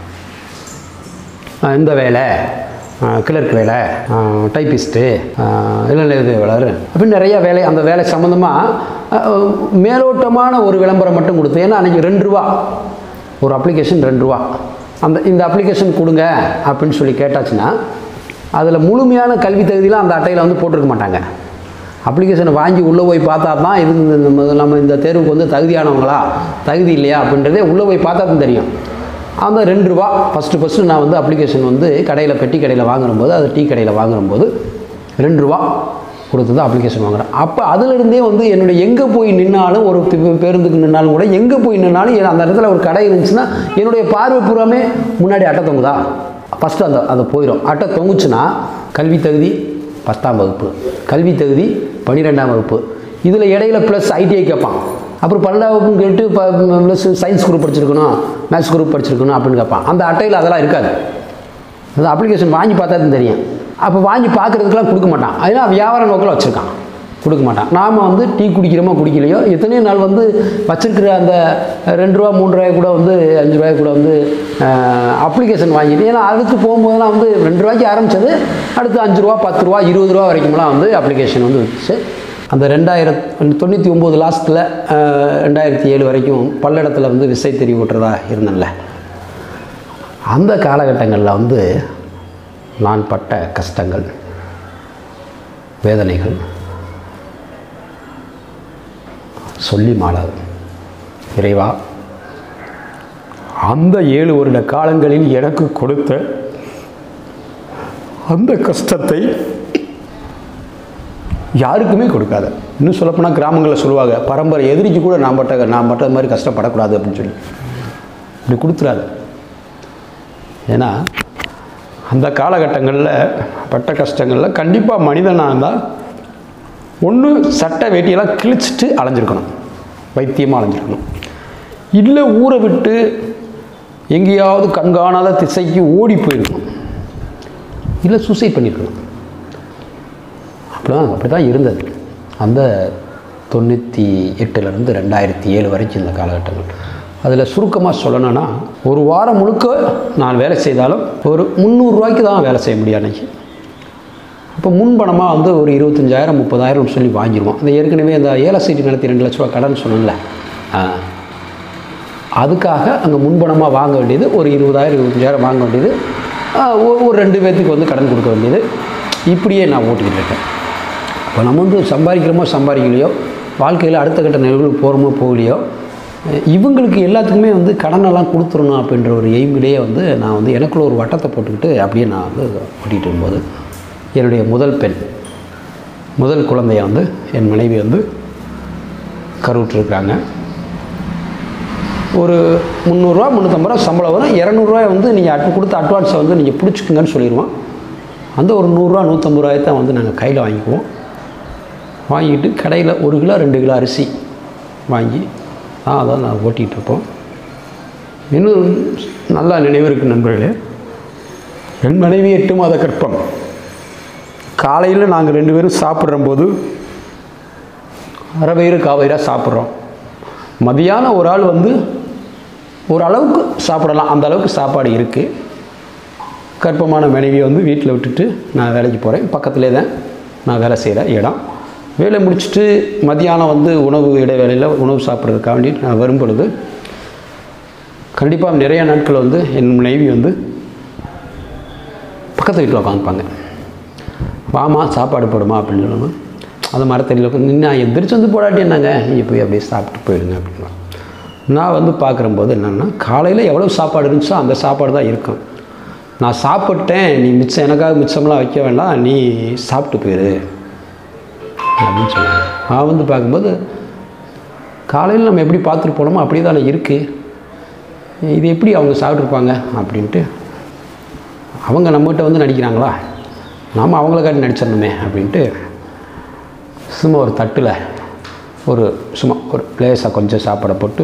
இந்த வேலை, கிளர்க் வேலை, டைப்பிஸ்ட்டு, இளநிலை வேலை அப்படின்னு நிறையா வேலை, அந்த வேலை சம்மந்தமாக மேலோட்டமான ஒரு விளம்பரம் மட்டும் கொடுத்து, ஏன்னா அன்றைக்கி ரெண்டு ரூபா ஒரு அப்ளிகேஷன், ரெண்டு ரூபா அந்த இந்த அப்ளிகேஷன் கொடுங்க அப்படின்னு சொல்லி கேட்டாச்சுன்னா அதில் முழுமையான கல்வி தகுதியெலாம் அந்த அட்டையில் வந்து போட்டிருக்க மாட்டாங்க. அப்ளிகேஷனை வாங்கி உள்ளே போய் பார்த்தா தான் இது நம்ம இந்த தேர்வுக்கு வந்து தகுதியானவங்களா தகுதி இல்லையா அப்படின்றதே உள்ளே போய் பார்த்தா தான் தெரியும். அந்த ரெண்டு ரூபா ஃபஸ்ட்டு ஃபஸ்ட்டு நான் வந்து அப்ளிகேஷன் வந்து கடையில் பெட்டி கடையில் வாங்கும்போது, அது டீ கடையில் வாங்கும்போது ரெண்டு ரூபா கொடுத்து தான் அப்ளிகேஷன் வாங்குகிறேன். அப்போ அதிலிருந்தே வந்து என்னுடைய எங்கே போய் நின்னாலும், ஒரு பேருந்துக்கு நின்னாலும் கூட எங்கே போய் நின்னாலும் அந்த இடத்துல ஒரு கடை இருந்துச்சுன்னா என்னுடைய பார்வை பூராமே முன்னாடி அட்டை தொங்குதா, ஃபஸ்ட்டு அந்த அதை போயிடும். அட்டை தொங்குச்சுன்னா கல்வி தகுதி பத்தாம் வகுப்பு, கல்வி தகுதி பன்னிரெண்டாம் வகுப்பு, இதில் இடையில ப்ளஸ் ஐடிஐ கேட்பான். அப்புறம் பன்னெண்டாம் வகுப்புன்னு கேட்டு இப்போ ப்ளஸ் சயின்ஸ் குரூப் படிச்சிருக்கணும், மேத்ஸ் குரூப் படிச்சிருக்கணும் அப்படின்னு கேட்பான். அந்த அட்டையில் அதெல்லாம் இருக்காது. அந்த அப்ளிகேஷன் வாங்கி பார்த்தா தான் தெரியும். அப்போ வாங்கி பார்க்குறதுக்கெலாம் கொடுக்க மாட்டான். அதனால் வியாபார நோக்கில் வச்சுருக்கான், கொடுக்க மாட்டான். நாம் வந்து டீ குடிக்கிறோமோ குடிக்கலையோ எத்தனையோ நாள் வந்து வச்சுருக்கிற அந்த ரெண்டு ரூபா மூணு ரூபாய் கூட வந்து அஞ்சு ரூபாய் கூட வந்து அப்ளிகேஷன் வாங்கிட்டு, ஏன்னா அதுக்கு போகும்போதெல்லாம் வந்து ரெண்டு ரூபாய்க்கு ஆரம்பித்தது, அடுத்து அஞ்சு ரூபா பத்து ரூபா இருபது ரூபா வரைக்கும்லாம் வந்து அப்ளிகேஷன் வந்து வந்துச்சு. அந்த ரெண்டாயிரத்து தொண்ணூற்றி ஒம்பது லாஸ்ட்டில் ரெண்டாயிரத்தி ஏழு வரைக்கும் பல்லடத்தில் வந்து விசை தெரிவு ஓட்டுறதா இருந்தேன்ல, அந்த காலகட்டங்களில் வந்து நான் பட்ட கஷ்டங்கள், வேதனைகள் சொல்லி மாளாது. இறைவா, அந்த ஏழு வருட காலங்களில் எனக்கு கொடுத்த அந்த கஷ்டத்தை யாருக்குமே கொடுக்காத. இன்னும் சொல்லப்போனால் கிராமங்களில் சொல்லுவாங்க, பரம்பரை எதிரிக்கு கூட நான் பட்ட நான் பட்ட மாதிரி கஷ்டப்படக்கூடாது அப்படின்னு சொல்லி இப்படி கொடுத்துடாது. ஏன்னா அந்த காலகட்டங்களில் பட்ட கஷ்டங்களில் கண்டிப்பாக மனிதனாக இருந்தால் ஒன்று சட்டை வேட்டியெல்லாம் கிழிச்சிட்டு அலைஞ்சிருக்கணும், வைத்தியமாக அலைஞ்சிருக்கணும். இல்லை ஊரை விட்டு எங்கேயாவது கண்காணாத திசைக்கு ஓடி போயிருக்கணும், இல்லை சூசைட் பண்ணியிருக்கணும். அப்படிதான் அப்படி தான் இருந்தது அந்த தொண்ணூற்றி எட்டுலேருந்து ரெண்டாயிரத்தி ஏழு வரைக்கும் இந்த காலகட்டங்கள். அதில் சுருக்கமாக சொல்லணும்னா, ஒரு வாரம் முழுக்க நான் வேலை செய்தாலும் ஒரு முந்நூறுரூவாய்க்கு தான் வேலை செய்ய முடியும் அன்றைக்கி. இப்போ முன்பணமாக வந்து ஒரு இருபத்தஞ்சாயிரம் முப்பதாயிரம் சொல்லி வாங்கிடுவோம். அந்த ஏற்கனவே அந்த ஏழை சீட்டு நடத்தி ரெண்டு லட்ச ரூபா கடன் சொன்னேன்ல, அதுக்காக அங்கே முன்பணமாக வாங்க வேண்டியது ஒரு இருபதாயிரம் இருபத்தஞ்சாயிரம் வாங்க வேண்டியது, ஒரு ரெண்டு பேர்த்துக்கு வந்து கடன் கொடுக்க வேண்டியது, இப்படியே நான் ஓட்டிக்கிட்டு இருக்கேன். இப்போ நம்ம வந்து சம்பாதிக்கிறோமோ சம்பாதிக்கலையோ, வாழ்க்கையில் அடுத்த கட்ட நிலைகளுக்கு போகிறோமோ போகலையோ, இவங்களுக்கு எல்லாத்துக்குமே வந்து கடனெல்லாம் கொடுத்துடணும் அப்படின்ற ஒரு எய்மிலேயே வந்து நான் வந்து எனக்குள்ள ஒரு வட்டத்தை போட்டுக்கிட்டு அப்படியே நான் வந்து ஓட்டிகிட்டு இருக்கும்போது, என்னுடைய முதல் பெண் முதல் குழந்தைய வந்து என் மனைவி வந்து கருவுற்றிருக்கிறாங்க. ஒரு முந்நூறுரூவா முந்நூற்றம்பது ரூபா சம்பளம் வரும். இரநூறுவாய் வந்து நீங்கள் அட்டு கொடுத்த அட்வான்ஸை வந்து நீங்கள் பிடிச்சிக்குங்கன்னு சொல்லிடுவோம். அந்த ஒரு நூறுரூவா நூற்றம்பது ரூபாய் தான் வந்து நாங்கள் கையில் வாங்கிக்குவோம். வாங்கிட்டு கடையில் ஒரு கிலோ ரெண்டு கிலோ அரிசி வாங்கி தான் அதான் நான் ஓட்டிகிட்டு இருப்போம். இன்னும் நல்லா நினைவு இருக்குது நண்பர்களே, என் மனைவி எட்டு மாத கற்பம். காலையில் நாங்கள் ரெண்டு பேரும் சாப்பிட்றம்போது அரை வயிறு காவயிறாக சாப்பிட்றோம். மதியானம் ஒரு ஆள் வந்து ஓரளவுக்கு சாப்பிடலாம், அந்த அளவுக்கு சாப்பாடு இருக்குது. கற்பமான மனைவியை வந்து வீட்டில் விட்டுட்டு நான் வேலைக்கு போகிறேன். பக்கத்துலேயே தான் நான் வேலை செய்கிற இடம். வேலை முடிச்சுட்டு மதியானம் வந்து உணவு இடைவேளையில் உணவு சாப்பிட்றதுக்காக வேண்டி நான் வரும் பொழுது கண்டிப்பாக நிறைய நாட்கள் வந்து என் மனைவி வந்து பக்கத்து வீட்டில் உட்காந்துப்பாங்க. வாமா சாப்பாடு போடுமா அப்படின்னு சொல்லணும். அந்த மரத்தடியில் உட்காந்து நின்று எந்திரிச்சு வந்து போடாட்டி என்னங்க, நீங்கள் போய் அப்படியே சாப்பிட்டு போயிடுங்க அப்படின்னா. நான் வந்து பார்க்குறம்போது என்னென்னா, காலையில் எவ்வளோ சாப்பாடு இருந்துச்சோ அந்த சாப்பாடு தான் இருக்கும். நான் சாப்பிட்டேன், நீ மிச்சம் எனக்காக மிச்சம்லாம் வைக்க வேண்டாம், நீ சாப்பிட்டு போயிரு அப்படின்னு சொல்லுவாங்க. நான் வந்து பார்க்கும்போது காலையில் நம்ம எப்படி பார்த்துட்டு போனோமோ அப்படி தானே இருக்குது, இது எப்படி அவங்க சாப்பிட்ருப்பாங்க அப்படின்ட்டு. அவங்க நம்மகிட்ட வந்து நடிக்கிறாங்களா, நாம் அவங்கள காட்டி நடிச்சிடணுமே அப்படின்ட்டு சும்மா ஒரு தட்டில் ஒரு சும்மா ஒரு லேசாக கொஞ்சம் சாப்பாடை போட்டு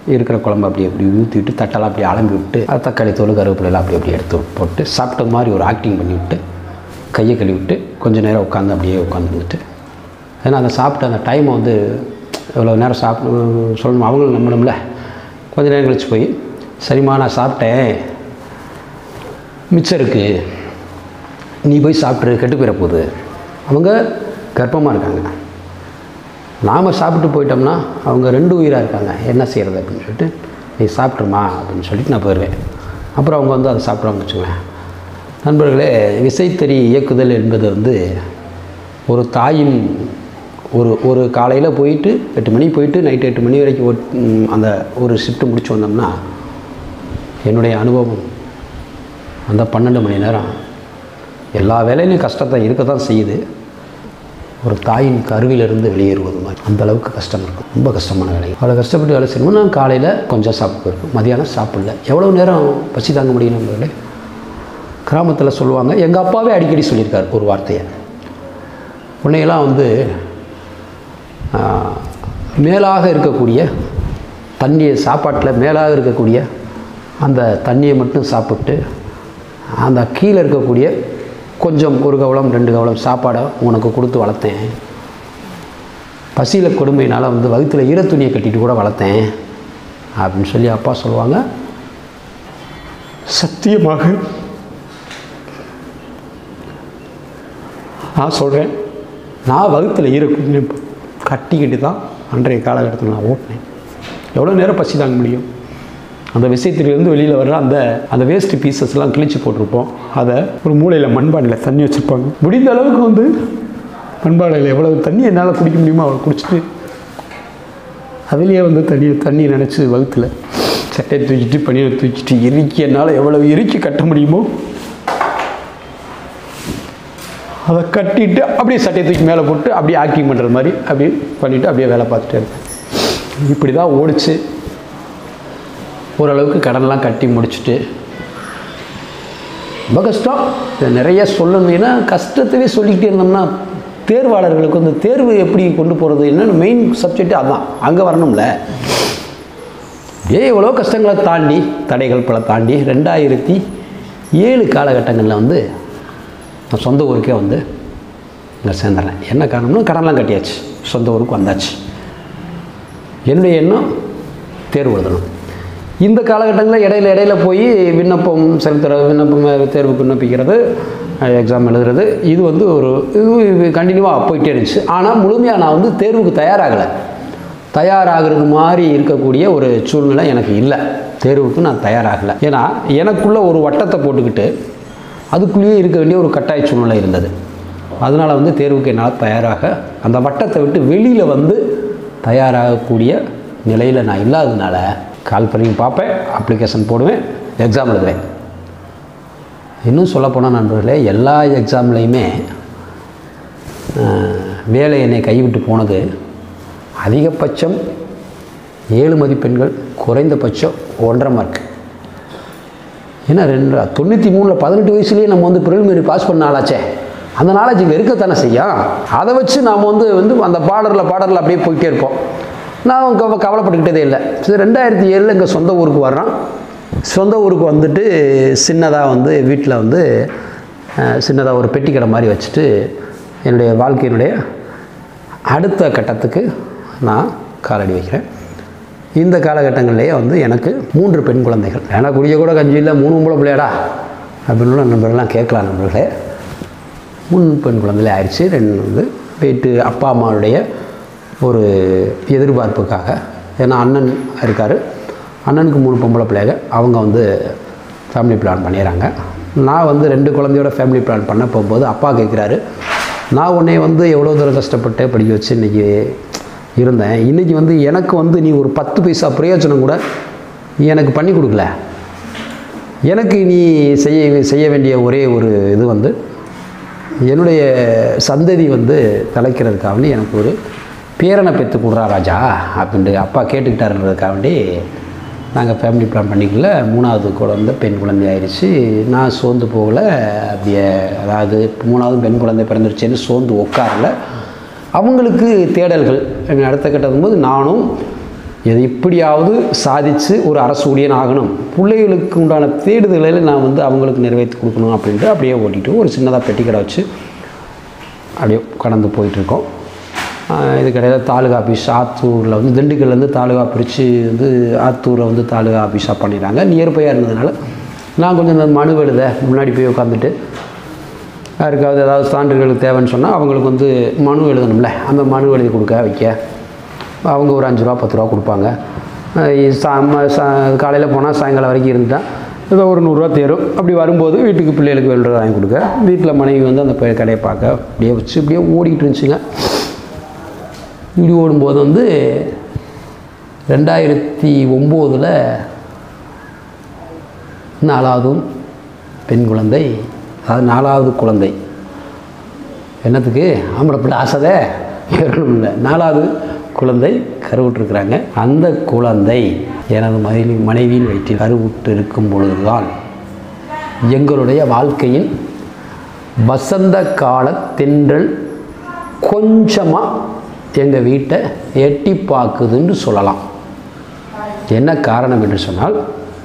இருக்கிற குழம்பு அப்படி அப்படி ஊற்றி விட்டு தட்டெல்லாம் அப்படி அலம்பி விட்டு அது தக்காளி தோல் கருவேப்பிலையெல்லாம் அப்படி அப்படி எடுத்து போட்டு சாப்பிட்ட மாதிரி ஒரு ஆக்டிங் பண்ணி விட்டு கையை கழுவி விட்டு கொஞ்சம் நேரம் உட்காந்து அப்படியே உட்காந்துருந்துட்டு ஏன்னா அதை சாப்பிட்டு அந்த டைமை வந்து எவ்வளோ நேரம் சாப்பிட சொல்லணும் அவங்களும் நம்பணும்ல. கொஞ்சம் நேரம் கழிச்சு போய் சரிம்மா நான் சாப்பிட்டேன் மிச்சம் இருக்குது நீ போய் சாப்பிட்ரு கெட்டு போயிட போகுது. அவங்க கர்ப்பமாக இருக்காங்க. நாம் சாப்பிட்டு போயிட்டோம்னா அவங்க ரெண்டு உயிராக இருக்காங்க என்ன செய்கிறது அப்படின்னு சொல்லிட்டு நீ சாப்பிட்ருமா அப்படின்னு சொல்லிட்டு நான் போயிடுவேன். அப்புறம் அவங்க வந்து அதை சாப்பிட்றாங்க வச்சுக்குவேன். நண்பர்களே, விசைத்தறி இயக்குதல் என்பது வந்து ஒரு தாயின் ஒரு ஒரு காலையில் போயிட்டு எட்டு மணிக்கு போயிட்டு நைட்டு எட்டு மணி வரைக்கும் அந்த ஒரு ஷிஃப்ட்டு முடிச்சு வந்தோம்னா என்னுடைய அனுபவம் அந்த பன்னெண்டு மணி நேரம் எல்லா வேலையிலையும் கஷ்டத்தை இருக்க தான் செய்யுது. ஒரு தாயின் கருவிலிருந்து வெளியேறுவது மாதிரி அந்தளவுக்கு கஷ்டம் இருக்கும். ரொம்ப கஷ்டமான வேலை. அவ்வளோ கஷ்டப்பட்டு வேலை செய்யணும். நான் காலையில் கொஞ்சம் சாப்பிட்டு இருக்கும், மதியானம் சாப்பிடல. எவ்வளோ நேரம் பசி தாங்க முடியும் நண்பர்களே? கிராமத்தில் சொல்லுவாங்க, எங்கள் அப்பாவே அடிக்கடி சொல்லியிருக்கார் ஒரு வார்த்தையை. உன்னையெல்லாம் வந்து மேலாக இருக்கக்கூடிய தண்ணியை சாப்பாட்டில் மேலாக இருக்கக்கூடிய அந்த தண்ணியை மட்டும் சாப்பிட்டு அந்த கீழே இருக்கக்கூடிய கொஞ்சம் ஒரு கவலம் ரெண்டு கவலம் சாப்பாடை உனக்கு கொடுத்து வளர்த்தேன். பசியில் கொடுமையினால் வந்து வகுத்தில் ஈரத்துணியை கட்டிட்டு கூட வளர்த்தேன் அப்படின்னு சொல்லி அப்பா சொல்லுவாங்க. சத்தியமாக நான் சொல்கிறேன், நான் வகுத்தில் ஈரத்துணியை கட்டிக்கிட்டு தான் அன்றைய காலகட்டத்தில் நான் ஓட்டினேன். எவ்வளோ நேரம் பசி தாங்க முடியும்? அந்த விஷயத்திலேருந்து வெளியில் வர்ற அந்த அந்த வேஸ்ட்டு பீசஸ்லாம் கிழிச்சு போட்டிருப்போம். அதை ஒரு மூலையில் மண்பானையில் தண்ணி வச்சுருப்பாங்க. முடிந்த அளவுக்கு வந்து மண்பானையில் எவ்வளவு தண்ணி என்னால் குடிக்க முடியுமோ அவளை குடிச்சிட்டு அதுலேயே வந்து தண்ணியை தண்ணி நினச்சி வகுத்தில் சட்டையை தூக்கிட்டு பனியை தூக்கிட்டு இறுக்கி என்னால் எவ்வளவு இறுக்கி கட்ட முடியுமோ அதை கட்டிட்டு அப்படியே சட்டையை தூக்கி மேலே போட்டு அப்படியே ஆக்டிங் பண்ணுறது மாதிரி அப்படியே பண்ணிவிட்டு அப்படியே வேலை பார்த்துட்டே இருப்பேன். இப்படி தான் ஓடிச்சு. ஓரளவுக்கு கடன்லாம் கட்டி முடிச்சுட்டு ரொம்ப கஷ்டம். இதை நிறைய சொல்லணும்னா கஷ்டத்தவே சொல்லிக்கிட்டே இருந்தோம்னா தேர்வாளர்களுக்கு வந்து தேர்வு எப்படி கொண்டு போகிறது என்னென்னு மெயின் சப்ஜெக்ட் அதுதான். அங்கே வரணும்ல. ஏ எவ்வளோ கஷ்டங்களை தாண்டி தடைகள் பல தாண்டி ரெண்டாயிரத்தி ஏழு காலகட்டங்களில் வந்து நான் சொந்த ஊருக்கே வந்து இங்கே சேர்ந்துறேன். என்ன காரணம்னா கடன்லாம் கட்டியாச்சு, சொந்த ஊருக்கு வந்தாச்சு. என்னுடைய எண்ணம் தேர்வு எழுதணும். இந்த காலகட்டங்களில் இடையில இடையில போய் விண்ணப்பம் செலுத்துறது, விண்ணப்பம் தேர்வுக்கு விண்ணப்பிக்கிறது, எக்ஸாம் எழுதுறது, இது வந்து ஒரு இது கண்டினியூவாக போயிட்டே இருந்துச்சு. ஆனால் முழுமையாக நான் வந்து தேர்வுக்கு தயாராகலை. தயாராகிறது மாதிரி இருக்கக்கூடிய ஒரு சூழ்நிலை எனக்கு இல்லை. தேர்வுக்கு நான் தயாராகலை. ஏன்னா எனக்குள்ளே ஒரு வட்டத்தை போட்டுக்கிட்டு அதுக்குள்ளேயே இருக்க வேண்டிய ஒரு கட்டாய சூழ்நிலை இருந்தது. அதனால் வந்து தேர்வுக்கு என்னால் தயாராக அந்த வட்டத்தை விட்டு வெளியில் வந்து தயாராகக்கூடிய நிலையில் நான் இல்லாததுனால கால் பண்ணி பார்ப்பேன், அப்ளிகேஷன் போடுவேன், எக்ஸாம் எழுதுவேன். இன்னும் சொல்லப்போனால் நண்பர்களே, எல்லா எக்ஸாம்லேயுமே வேலை என்னை கைவிட்டு போனது அதிகபட்சம் ஏழு மதிப்பெண்கள், குறைந்தபட்சம் ஒன்றரை மார்க். ஏன்னா ரெண்டு தொண்ணூற்றி மூணில் பதினெட்டு வயசுலேயே நம்ம வந்து ப்ரிலிமினரி பாஸ் பண்ண ஆளாச்சே, அந்த நாலேஜ் இங்கே இருக்கத்தானே செய்யும். அதை வச்சு நாம் வந்து வந்து அந்த பார்டரில் பார்டரில் அப்படியே போயிட்டே இருப்போம். நான் கவ கவலைப்பட்டுக்கிட்டதே இல்லை. சரி, ரெண்டாயிரத்தி ஏழில் எங்கள் சொந்த ஊருக்கு வர்றோம். சொந்த ஊருக்கு வந்துட்டு சின்னதாக வந்து வீட்டில் வந்து சின்னதாக ஒரு பெட்டி கடை மாதிரி வச்சுட்டு என்னுடைய வாழ்க்கையினுடைய அடுத்த கட்டத்துக்கு நான் காலடி வைக்கிறேன். இந்த காலகட்டங்கள்லேயே வந்து எனக்கு மூன்று பெண் குழந்தைகள். ஏன்னா குடிய கூட கஞ்சி இல்லை, மூணு பொம்பளை பிள்ளையாடா அப்படின்னு நண்பர்கள்லாம் கேட்கலாம். நண்பர்களே, மூணு பெண் குழந்தைகளே ஆயிடுச்சு. ரெண்டு வந்து வீட்டு அப்பா அம்மாவுடைய ஒரு எதிர்பார்ப்புக்காக, ஏன்னா அண்ணன் இருக்கார், அண்ணனுக்கு மூணு பொம்பளை பிள்ளைங்க, அவங்க வந்து ஃபேமிலி பிளான் பண்ணிடுறாங்க. நான் வந்து ரெண்டு குழந்தையோட ஃபேமிலி பிளான் பண்ண போகும்போது அப்பா கேட்குறாரு, நான் உன்னை வந்து எவ்வளோ தூரம் கஷ்டப்பட்டு படிக்க வச்சு இன்றைக்கி இருந்தேன், இன்றைக்கி வந்து எனக்கு வந்து நீ ஒரு பத்து பைசா பிரயோஜனம் கூட நீ எனக்கு பண்ணி கொடுக்கல. எனக்கு நீ செய்ய செய்ய வேண்டிய ஒரே ஒரு இது வந்து என்னுடைய சந்ததி வந்து தலைக்கிறதுக்காக வேண்டி எனக்கு ஒரு பேரனை பெற்று கொடுறா ராஜா அப்படின்ட்டு அப்பா கேட்டுக்கிட்டாருன்றதுக்காக வேண்டி நாங்கள் ஃபேமிலி பிளான் பண்ணிக்கல. மூணாவது குழந்தை பெண் குழந்தை ஆயிடுச்சு. நான் சோர்ந்து போகலை. அப்படியே அதாவது மூணாவது பெண் குழந்தை பிறந்துருச்சேன்னு சோர்ந்து உட்காரல. அவங்களுக்கு தேடல்கள் அடுத்த கட்டதும் போது நானும் எது எப்படியாவது சாதித்து ஒரு அரசு ஊழியன் ஆகணும், பிள்ளைகளுக்கு உண்டான தேடுதலை நான் வந்து அவங்களுக்கு நிறைவேற்றி கொடுக்கணும் அப்படின்ட்டு அப்படியே ஓட்டிகிட்டு ஒரு சின்னதாக பெட்டி கடை வச்சு அப்படியே கடந்து போயிட்டுருக்கோம். இதுக்கிடையில் தாலுகா ஆஃபீஸ் ஆத்தூரில் வந்து திண்டுக்கல்லேருந்து தாலுகா பிரித்து வந்து ஆத்தூரை வந்து தாலுகா ஆஃபீஸாக பண்ணிடுறாங்க. நியர்பையாக இருந்ததுனால நான் கொஞ்சம் இந்த மனு எழுத முன்னாடி போய் உட்காந்துட்டு யாருக்காவது ஏதாவது சான்றுகளுக்கு தேவைன்னு சொன்னால் அவங்களுக்கு வந்து மனு எழுதணும்ல, அந்த மனு எழுதி கொடுக்க வைக்க அவங்க ஒரு அஞ்சு ரூபா பத்து ரூபா கொடுப்பாங்க. சா சா காலையில் போனால் சாயங்காலம் வரைக்கும் இருந்துட்டால் ஏதோ ஒரு நூறுரூவா தேரும். அப்படி வரும்போது வீட்டுக்கு பிள்ளைகளுக்கு வெள்ளை வாங்கி கொடுக்க, வீட்டில் மனைவி வந்து அந்த கடையை பார்க்க அப்படியே வச்சு இப்படியே ஓடிக்கிட்டு இருந்துச்சுங்க. இப்படி ஓடும்போது வந்து ரெண்டாயிரத்தி ஒம்போதில் நாலாவது பெண் குழந்தை, அதாவது நாலாவது குழந்தை என்னத்துக்கு ஆம்பளை பிள்ளை ஆசை வேறொன்றும் இல்லை, நாலாவது குழந்தை கருவுற்றிருக்கிறாங்க. அந்த குழந்தை எனது மனைவி மனைவியின் வயிற்றில் கருவுற்று இருக்கும் பொழுதுதான் எங்களுடைய வாழ்க்கையின் வசந்த கால தென்றல் கொஞ்சமாக எங்கள் வீட்டை எட்டி பார்க்குதுன்னு சொல்லலாம். என்ன காரணம் என்று சொன்னால்,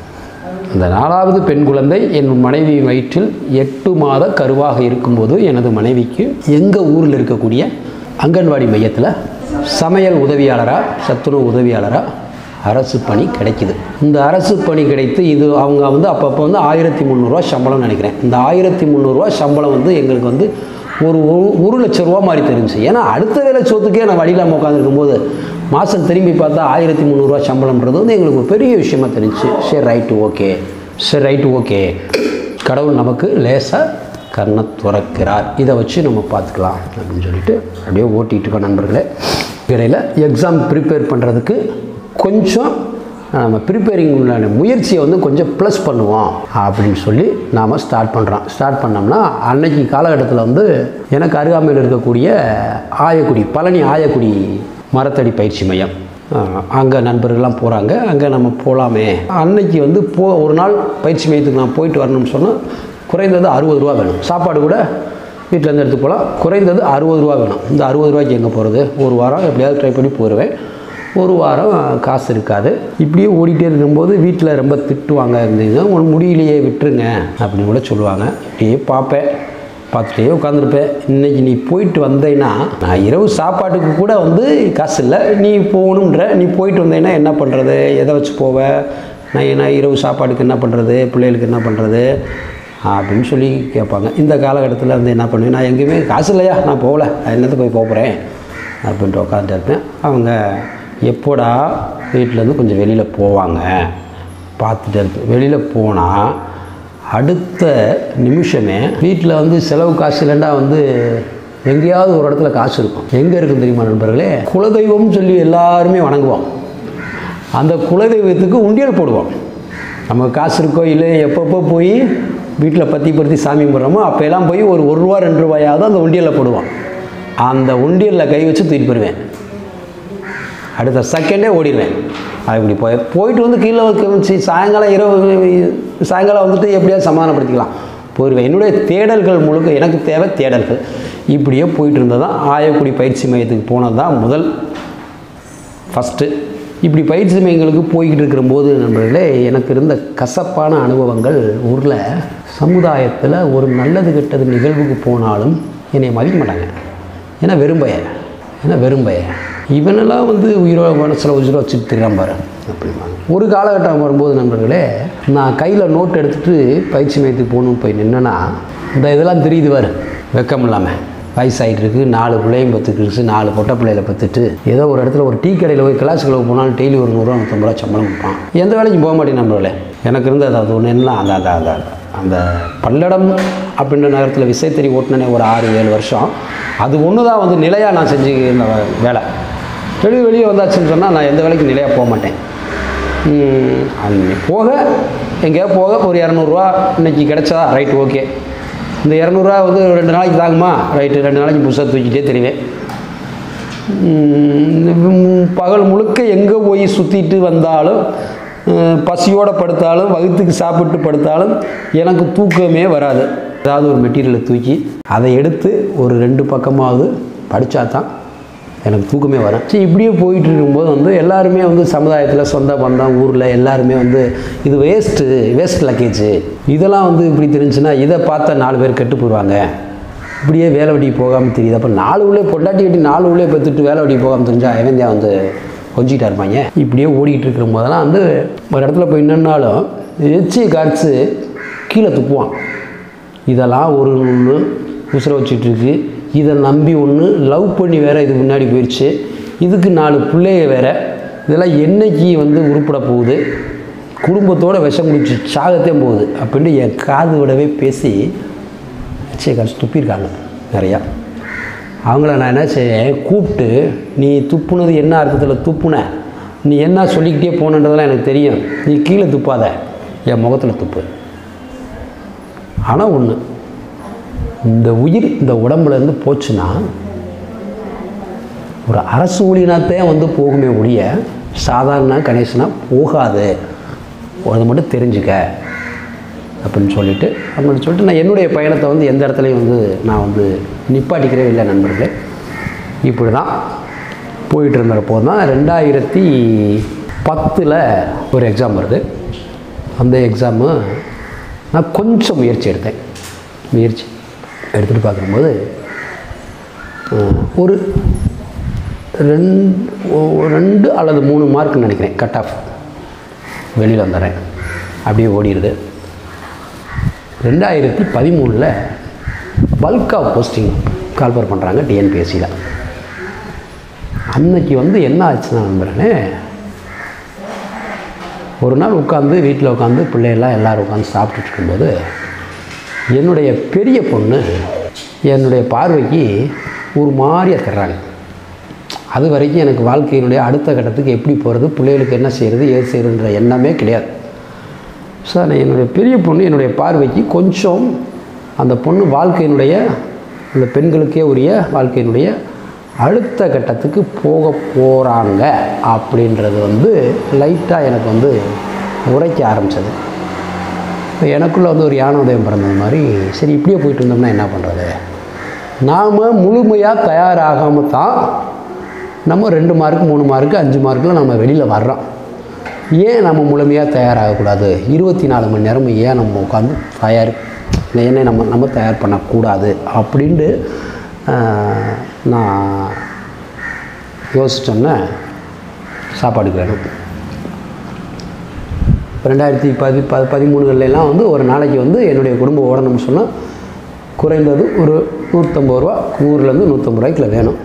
அந்த நாலாவது பெண் குழந்தை என் மனைவி வயிற்றில் எட்டு மாத கருவாக இருக்கும்போது எனது மனைவிக்கு எங்கள் ஊரில் இருக்கக்கூடிய அங்கன்வாடி மையத்தில் சமையல் உதவியாளராக சத்துணவு உதவியாளராக அரசு பணி கிடைக்கிது. இந்த அரசு பணி கிடைத்து இது அவங்க வந்து அப்பப்போ வந்து ஆயிரத்தி முந்நூறுரூவா சம்பளம் நினைக்கிறேன். இந்த ஆயிரத்தி முந்நூறுரூவா சம்பளம் வந்து எங்களுக்கு வந்து ஒரு ஒரு லட்ச ரூபா மாதிரி தெரிஞ்சு. ஏன்னா அடுத்த வேலை சோத்துக்கே நான் வழியில் உட்காந்துருக்கும் போது மாதம் திரும்பி பார்த்தா ஆயிரத்தி முந்நூறுரூவா சம்பளம்ன்றது வந்து எங்களுக்கு ஒரு பெரிய விஷயமா தெரிஞ்சு. சரி ரைட்டு ஓகே, சரி ரைட்டு ஓகே, கடவுள் நமக்கு லேசாக கண்ணை துறக்கிறார், இதை வச்சு நம்ம பார்த்துக்கலாம் அப்படின்னு சொல்லிட்டு அப்படியே ஓட்டிகிட்டு இருக்கோம் நண்பர்களே. இடையில் எக்ஸாம் ப்ரிப்பேர் பண்ணுறதுக்கு கொஞ்சம் நம்ம ப்ரிப்பேரிங் உள்ள முயற்சியை வந்து கொஞ்சம் ப்ளஸ் பண்ணுவோம் அப்படின்னு சொல்லி நாம் ஸ்டார்ட் பண்ணுறோம். ஸ்டார்ட் பண்ணோம்னா அன்னைக்கு காலகட்டத்தில் வந்து எனக்கு அருகாமையில் இருக்கக்கூடிய ஆயக்குடி, பழனி ஆயக்குடி மரத்தடி பயிற்சி மையம், அங்கே நண்பர்கள்லாம் போகிறாங்க. அங்கே நம்ம போகலாமே, அன்னைக்கு வந்து போ ஒரு நாள் பயிற்சி மையத்துக்கு நான் போயிட்டு வரணும்னு சொன்னால் குறைந்தது அறுபது ரூபா வேணும். சாப்பாடு கூட வீட்டிலேருந்து எடுத்து போகலாம், குறைந்தது அறுபது ரூபா வேணும். இந்த அறுபது ரூபாய்க்கு எங்கே போகிறது? ஒரு வாரம் எப்படியாவது ட்ரை பண்ணி போயிடுவேன், ஒரு வாரம் காசு இருக்காது. இப்படியே ஓடிட்டே இருக்கும்போது வீட்டில் ரொம்ப திட்டுவாங்க, இருந்தீங்க உனக்கு முடியலையே விட்டுருங்க அப்படின்னு கூட சொல்லுவாங்க. இப்படியே பார்ப்பேன், பார்த்துட்டே உட்காந்துருப்பேன். இன்றைக்கி நீ போயிட்டு வந்தேன்னா நான் இரவு சாப்பாட்டுக்கு கூட வந்து காசு இல்லை, நீ போகணுன்ற, நீ போயிட்டு வந்தேன்னா என்ன பண்ணுறது, எதை வச்சு போவேன், நான் என்ன இரவு சாப்பாட்டுக்கு என்ன பண்ணுறது, பிள்ளைகளுக்கு என்ன பண்ணுறது அப்படின்னு சொல்லி கேட்பாங்க. இந்த காலகட்டத்தில் வந்து என்ன பண்ணுவேன், நான் எங்கேயுமே காசு இல்லையா, நான் போகல, என்னத்தை போய் போகிறேன் அப்படின்ட்டு உட்காந்துட்டு இருப்பேன். அவங்க எப்போடா வீட்டிலேருந்து கொஞ்சம் வெளியில் போவாங்க பார்த்துட்டு இருப்பேன். வெளியில் போனால் அடுத்த நிமிஷமே வீட்டில் வந்து செலவு காசு இல்லைண்டா வந்து எங்கேயாவது ஒரு இடத்துல காசு இருக்கும். எங்கே இருக்குன்னு தெரியுமா நண்பர்களே? குலதெய்வம்னு சொல்லி எல்லாருமே வணங்குவோம். அந்த குலதெய்வத்துக்கு உண்டியல் போடுவோம். நம்ம காசு இருக்கோ இல்லை, எப்பப்போ போய் வீட்டில் பற்றி படுத்தி சாமி கும்பிட்றோமோ அப்போல்லாம் போய் ஒரு ஒரு ரூபா ரெண்டு ரூபாயாவது அந்த உண்டியலில் போடுவோம். அந்த உண்டியலில் கை வச்சு தூக்கிட்டு போயிடுவேன். அடுத்த செகண்டே ஓடிடுவேன். அப்படி போய் போயிட்டு வந்து கீழே வச்சு சாயங்காலம் இரவு சாயங்காலம் வந்துட்டு எப்படியாவது சமாதானப்படுத்திக்கலாம் போயிடுவேன். என்னுடைய தேடல்கள் முழுக்க எனக்கு தேவை தேடல்கள். இப்படியே போயிட்டு இருந்தது தான் ஆயக்குடி பயிற்சி மையத்துக்கு போனது தான் முதல் ஃபஸ்ட்டு. இப்படி பயிற்சி மையங்களுக்கு போய்கிட்டு இருக்கிறபோது நண்பர்களே, எனக்கு இருந்த கசப்பான அனுபவங்கள் ஊரில் சமுதாயத்தில் ஒரு நல்லது கெட்டது நிகழ்வுக்கு போனாலும் என்னை மதிக்க மாட்டாங்க. ஏன்னா வெறும்பய ஏன்னா வெறும்பய இவனெல்லாம் வந்து உயிரோ மனசில் உயிரோ வச்சுட்டு இருக்கிறான் பாரு அப்படிம்பாங்க. ஒரு காலகட்டம் வரும்போது நண்பர்களே, நான் கையில் நோட் எடுத்துகிட்டு பயிற்சி மையத்துக்கு போகணுன்னு போய் நின்னேன்னா இந்த இதெல்லாம் தெரியுது பாரு, வெக்கம் இல்லாமல் வயசாகிட்டு இருக்குது, நாலு பிள்ளையும் பத்துக்கிடுச்சு, நாலு பொட்டை பிள்ளையில பத்துட்டு ஏதோ ஒரு இடத்துல ஒரு டீ கடையில் போய் கிளாஸுக்குள்ள போனாலும் டெய்லி ஒரு நூறுரூவா நூற்றம்பது ரூபா சம்பளம் கொடுப்பான். எந்த வேலைக்கும் போக மாட்டேன் நண்பர்களே. எனக்கு இருந்தது அது ஒன்று என்ன, அந்த அந்த அந்த அந்த பல்லடம் அப்படின்ற நகரத்தில் விசைத்தறி ஓட்டினே ஒரு ஆறு ஏழு வருஷம். அது ஒன்று தான் வந்து நிலையாக நான் செஞ்சு இந்த வேலை. வெளியே வெளியே வந்தாச்சுன்னு சொன்னால் நான் எந்த வேலைக்கும் நிலையாக போக மாட்டேன். போக எங்கேயா போக ஒரு இரநூறுவா இன்றைக்கி கிடைச்சா ரைட்டு ஓகே. இந்த இரநூறுவா வந்து ரெண்டு நாளைக்கு தாங்குமா, ரைட்டு ரெண்டு நாளைக்கு புதுசாக தூக்கிட்டே தெரிவேன். பகல் முழுக்க எங்கே போய் சுற்றிட்டு வந்தாலும் பசியோடு படுத்தாலும் வகுத்துக்கு சாப்பிட்டு படுத்தாலும் எனக்கு தூக்கமே வராது. ஏதாவது ஒரு மெட்டீரியலை தூக்கி அதை எடுத்து ஒரு ரெண்டு பக்கமாவது படித்தா தான் எனக்கு தூக்கமே வரும். சரி இப்படியே போயிட்டு இருக்கும்போது வந்து எல்லாருமே வந்து சமுதாயத்தில் சொந்த பந்தம் ஊரில் எல்லாருமே வந்து இது வேஸ்ட்டு வேஸ்ட் லக்கேஜு, இதெல்லாம் வந்து இப்படி தெரிஞ்சுன்னா இதை பார்த்தா நாலு பேர் கெட்டு போயிடுவாங்க, இப்படியே வேலை வெட்டிக்கு போகாமல் தெரியுது. அப்போ நாலு உள்ளே பொண்டாட்டி வெட்டி நாலு உள்ளே பத்துட்டு வேலை வெட்டிக்கு போகாமல் தெரிஞ்சால் எவன்தான் வந்து கொஞ்சிக்கிட்டா இருப்பாங்க. இப்படியே ஓடிக்கிட்டு இருக்கிற போதெல்லாம் வந்து ஒரு இடத்துல போய் நின்னாலும் எச்சி காய்ச்சி கீழே துப்புவான். இதெல்லாம் ஒரு ஒன்று உசுரை வச்சுட்ருக்கு, இதை நம்பி ஒன்று லவ் பண்ணி வேறு இது முன்னாடி போயிடுச்சு, இதுக்கு நாலு பிள்ளைய வேறு, இதெல்லாம் என்னைக்கு வந்து உருப்பட போகுது, குடும்பத்தோடு விஷம் குடிச்சு சாகத்தே போகுது அப்படின்ட்டு என் காது விடவே பேசி சே கழிச்சு துப்பியிருக்காங்க நிறையா. அவங்கள நான் என்ன செய்ய கூப்பிட்டு, நீ துப்புனது என்ன அர்த்தத்தில் துப்புன, நீ என்ன சொல்லிக்கிட்டே போனன்றதெல்லாம் எனக்கு தெரியும், நீ கீழே துப்பாத, என் முகத்தில் துப்பு. ஆனால் ஒன்று, இந்த உயிர் இந்த உடம்புலேருந்து போச்சுன்னா ஒரு அரசு ஊழியனாத்தான் வந்து போகுமே ஒழிய சாதாரண கணேசனாக போகாது, அதை மட்டும் தெரிஞ்சுக்க அப்படின்னு சொல்லிவிட்டு அப்படின்னு சொல்லிட்டு நான் என்னுடைய பயணத்தை வந்து எந்த இடத்துலையும் வந்து நான் வந்து நிப்பாட்டிக்கிறே இல்லை நண்பர்களே. இப்படி தான் போயிட்டு இருந்தப்போ தான் ரெண்டாயிரத்தி பத்தில் ஒரு எக்ஸாம் வருது. அந்த எக்ஸாமு நான் கொஞ்சம் முயற்சி எடுத்தேன். முயற்சி எடுத்துகிட்டு பார்க்கும்போது ஒரு ரெண்டு ரெண்டு அல்லது மூணு மார்க் நினைக்கிறேன் கட் ஆஃப் வெளியில் வந்துடுறேன். அப்படியே ஓடிடுது. ரெண்டாயிரத்தி பதிமூணில் பல்காக போஸ்டிங் கால்பர் பண்ணுறாங்க டிஎன்பிஎஸ்சியில். அன்னைக்கு வந்து என்ன ஆச்சுன்னா நம்புறேனே, ஒரு நாள் உட்காந்து வீட்டில் உட்காந்து பிள்ளையெல்லாம் எல்லோரும் உட்காந்து சாப்பிட்டுட்டு இருக்கும்போது என்னுடைய பெரிய பொண்ணு என்னுடைய பார்வைக்கு ஒரு மாதிரியாக தர்றாங்க. அது வரைக்கும் எனக்கு வாழ்க்கையினுடைய அடுத்த கட்டத்துக்கு எப்படி போகிறது, பிள்ளைகளுக்கு என்ன செய்கிறது, ஏது செய்கிறதுன்ற எண்ணமே கிடையாது. ஸோ என்னுடைய பெரிய பொண்ணு என்னுடைய பார்வைக்கு கொஞ்சம் அந்த பொண்ணு வாழ்க்கையினுடைய அந்த பெண்களுக்கே உரிய வாழ்க்கையினுடைய அடுத்த கட்டத்துக்கு போக போகிறாங்க அப்படின்றது வந்து லைட்டாக எனக்கு வந்து உரைக்க ஆரம்பித்தது. எனக்குள்ளே வந்து ஒரு யானை உதயம் பிறந்தது மாதிரி, சரி இப்படியே போயிட்டு இருந்தோம்னா என்ன பண்ணுறது, நாம் முழுமையாக தயாராகாமல் தான் நம்ம ரெண்டு மார்க்கு மூணு மார்க்கு அஞ்சு மார்க்கில் நம்ம வெளியில் வர்றோம். ஏன் நம்ம முழுமையாக தயாராகக்கூடாது, இருபத்தி நாலு மணி நேரம் ஏன் நம்ம உட்காந்து தயார் என்ன நம்ம நம்ம தயார் பண்ணக்கூடாது அப்படின்ட்டு நான் யோசித்தோன்னே சாப்பாடுக்கு வேணும். ரெண்டாயிரத்தி பதி ப பதிமூணுகள்லாம் வந்து ஒரு நாளைக்கு வந்து என்னுடைய குடும்பம் ஓடணும்னு சொன்னால் குறைந்தது ஒரு நூற்றம்பது ரூபா நூறுலேருந்து நூற்றம்பது ரூபாய்க்குள்ள வேணும்.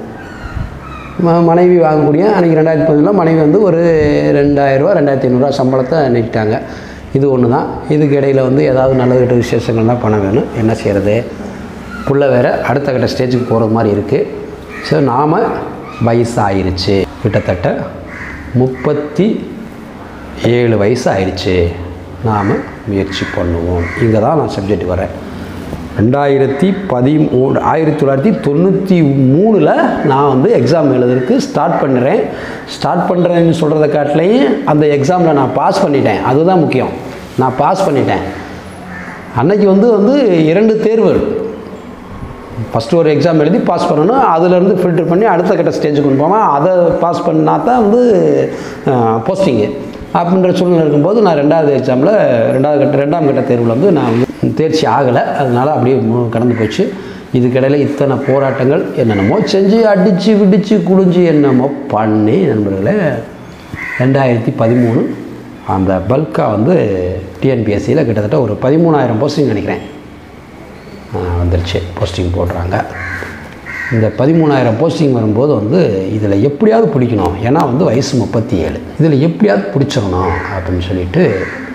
ம மனைவி வாங்கக்கூடிய அன்றைக்கி ரெண்டாயிரத்தி பதினொன்றில் மனைவி வந்து ஒரு ரெண்டாயிரரூவா ரெண்டாயிரத்தி ஐநூறுரூவா சம்பளத்தை நீட்டாங்க. இது ஒன்று தான். இதுக்கு இடையில் வந்து ஏதாவது நல்லது கெட்ட விசேஷங்கள்லாம் பணம் வேணும், என்ன செய்கிறது, புள்ள வேறு அடுத்த கட்ட ஸ்டேஜுக்கு போகிறது மாதிரி இருக்குது. ஸோ நாம் வயசு ஆயிடுச்சு, கிட்டத்தட்ட முப்பத்தி ஏழு வயசு ஆயிடுச்சு, நாம் முயற்சி பண்ணுவோம். இங்கே தான் நான் சப்ஜெக்ட் வரேன். ரெண்டாயிரத்தி பதிமூணு ஆயிரத்தி தொள்ளாயிரத்தி தொண்ணூற்றி மூணில் நான் வந்து எக்ஸாம் எழுதுறதுக்கு ஸ்டார்ட் பண்ணுறேன். ஸ்டார்ட் பண்ணுறேன்னு சொல்கிறத காட்டிலையும் அந்த எக்ஸாமில் நான் பாஸ் பண்ணிட்டேன். அதுதான் முக்கியம். நான் பாஸ் பண்ணிட்டேன். அன்னைக்கு வந்து வந்து இரண்டு தேர்வு, ஃபஸ்ட்டு ஒரு எக்ஸாம் எழுதி பாஸ் பண்ணணும், அதிலேருந்து ஃபில்டர் பண்ணி அடுத்த கட்ட ஸ்டேஜுக்கு கொண்டு போவேன். அதை பாஸ் பண்ணால் தான் வந்து போஸ்டிங்கு அப்படின்ற சூழ்நிலை இருக்கும்போது நான் ரெண்டாவது எக்ஸாமில் ரெண்டாவது கட்ட ரெண்டாம் கட்ட தேர்வில் வந்து நான் வந்து தேர்ச்சி ஆகலை. அதனால் அப்படியே கடந்து போச்சு. இதுக்கிடையில் இத்தனை போராட்டங்கள் என்னென்னமோ செஞ்சு அடித்து விடித்து குடிஞ்சு என்னமோ பண்ணி நண்பர்களே ரெண்டாயிரத்தி பதிமூணு அந்த பல்காக வந்து டிஎன்பிஎஸ்சியில் கிட்டத்தட்ட ஒரு பதிமூணாயிரம் போஸ்டிங் நினைக்கிறேன் வந்துருச்சு. போஸ்டிங் போடுறாங்க. இந்த பதிமூணாயிரம் போஸ்டிங் வரும்போது வந்து இதில் எப்படியாவது பிடிக்கணும், ஏன்னா வந்து வயசு முப்பத்தி ஏழு, இதில் எப்படியாவது பிடிச்சிடணும் அப்படின்னு சொல்லிட்டு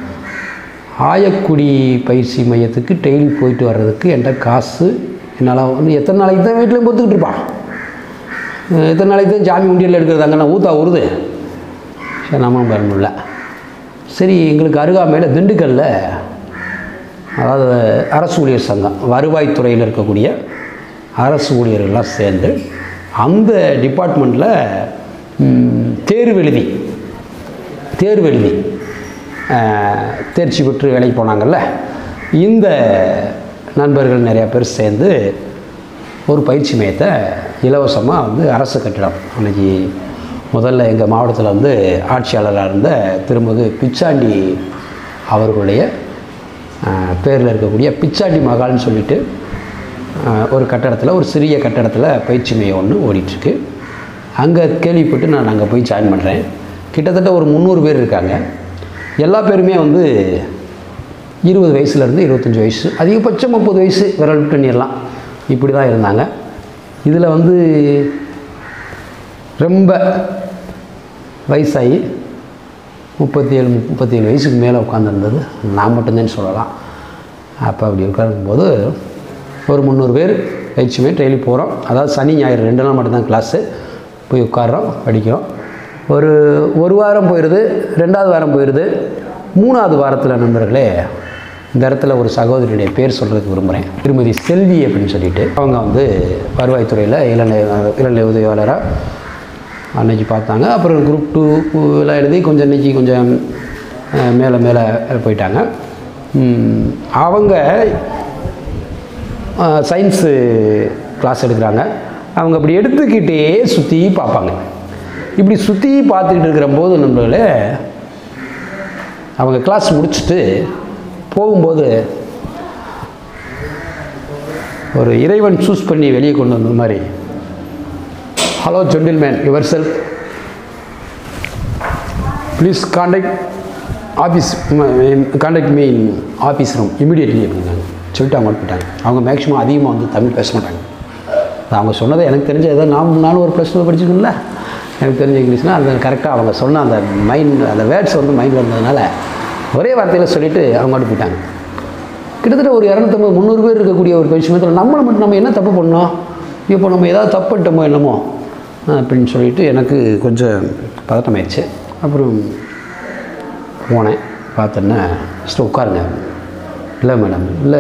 ஆயக்குடி பயிற்சி மையத்துக்கு டெய்லி போயிட்டு வர்றதுக்கு என்கிட்ட காசு என்னால் வந்து எத்தனை நாளைக்கு தான் வீட்டிலையும் பொறுத்துக்கிட்டு இருப்பான், எத்தனை நாளைக்கு தான் ஜாமி உண்டியல் எடுக்கிறது, அங்கே நான் ஊற்றா உருது. சரி நம்மளும் வரணும்ல. சரி எங்களுக்கு அருகாமையில் திண்டுக்கல்லில் அதாவது அரசு ஊழியர் சங்கம் வருவாய்த்துறையில் இருக்கக்கூடிய அரசு ஊழியர்கள்லாம் சேர்ந்து அந்த டிபார்ட்மெண்ட்டில் தேர்வு எழுதி தேர்வு எழுதி தேர்ச்சி பெற்று வேலைக்கு போனாங்கள்ல, இந்த நண்பர்கள் நிறையா பேர் சேர்ந்து ஒரு பயிற்சி மையத்தை இலவசமாக வந்து அரசு கட்டிடம் அன்றைக்கி முதல்ல எங்கள் மாவட்டத்தில் வந்து ஆட்சியாளராக இருந்த திருமதி பிச்சாண்டி அவர்களுடைய பேரில் இருக்கக்கூடிய பிச்சாண்டி மகால்னு சொல்லிட்டு ஒரு கட்டடத்தில் ஒரு சிறிய கட்டடத்தில் பயிற்சி மையம் ஒன்று ஓடிட்டுருக்கு. அங்கே கேள்விப்பட்டு நான் அங்கே போய் ஜாயின் பண்ணுறேன். கிட்டத்தட்ட ஒரு முந்நூறு பேர் இருக்காங்க. எல்லா பேருமே வந்து இருபது வயசுலேருந்து இருபத்தஞ்சி வயசு, அதிகபட்சம் முப்பது வயசு விரல் விட்டு எண்ணிடலாம், இப்படி தான் இருந்தாங்க. இதில் வந்து ரொம்ப வயசாகி முப்பத்தி ஏழு முப்பத்தி ஏழு வயசுக்கு மேலே உட்காந்துருந்தது நான் மட்டும்தான் சொல்லலாம். அப்போ அப்படி உட்காரும்போது ஒரு முந்நூறு பேர் பயிற்சியுமே டெய்லி போகிறோம். அதாவது சனி ஞாயிறு ரெண்டு நாள் மட்டும்தான் கிளாஸு. போய் உட்காரோம், படிக்கிறோம். ஒரு ஒரு வாரம் போயிடுது, ரெண்டாவது வாரம் போயிடுது. மூணாவது வாரத்தில் நண்பர்களே, இந்த இடத்துல ஒரு சகோதரியுடைய பேர் சொல்கிறதுக்கு விரும்புகிறேன். திருமதி செல்வி அப்படின்னு சொல்லிட்டு அவங்க வந்து வருவாய்த்துறையில் இளநிலை இளநிலை உதவியாளராக அன்றைக்கி பார்த்தாங்க. அப்புறம் குரூப் டூ எல்லாம் எழுதி கொஞ்சம் இன்றைக்கி கொஞ்சம் மேலே மேலே போயிட்டாங்க. அவங்க சயின்ஸு கிளாஸ் எடுக்கிறாங்க. அவங்க அப்படி எடுத்துக்கிட்டே சுற்றி பார்ப்பாங்க. இப்படி சுற்றி பார்த்துக்கிட்டு இருக்கிறம்போது நம்மளே அவங்க கிளாஸ் முடிச்சுட்டு போகும்போது ஒரு இறைவன் சூஸ் பண்ணி வெளியே கொண்டு வந்த மாதிரி, hello gentleman, yourself please contact office contact me in office room immediately அப்படின்னாங்க. சொல்லிட்டு அவங்க போயிட்டாங்க. அவங்க மேக்ஸிமம் அதிகமாக வந்து தமிழ் பேச மாட்டாங்க. அவங்க சொன்னதை எனக்கு தெரிஞ்ச ஏதோ நான் நானும் ஒரு ப்ளஸ் டூ படிச்சுக்கணும்ல, எனக்கு தெரிஞ்ச இங்கிலீஷ்னால் அந்த கரெக்டாக அவங்க சொன்ன அந்த மைண்ட் அந்த வேர்ட்ஸ் வந்து மைண்டில் இருந்ததுனால ஒரே வார்த்தையில் சொல்லிவிட்டு அவங்க மட்டும் போயிட்டாங்க. கிட்டத்தட்ட ஒரு இரநூத்தம்பது முந்நூறு பேர் இருக்கக்கூடிய ஒரு விஷயத்தில் நம்மளை மட்டும் நம்ம என்ன தப்பு பண்ணோம், இப்போ நம்ம ஏதாவது தப்பு பண்ணிட்டோமோ என்னமோ அப்படின்னு சொல்லிட்டு எனக்கு கொஞ்சம் பதட்டமாயிடுச்சு. அப்புறம் போனேன், பார்த்தோன்னே ஃபஸ்ட்டு உட்காருங்க. இல்லை மேடம், இல்லை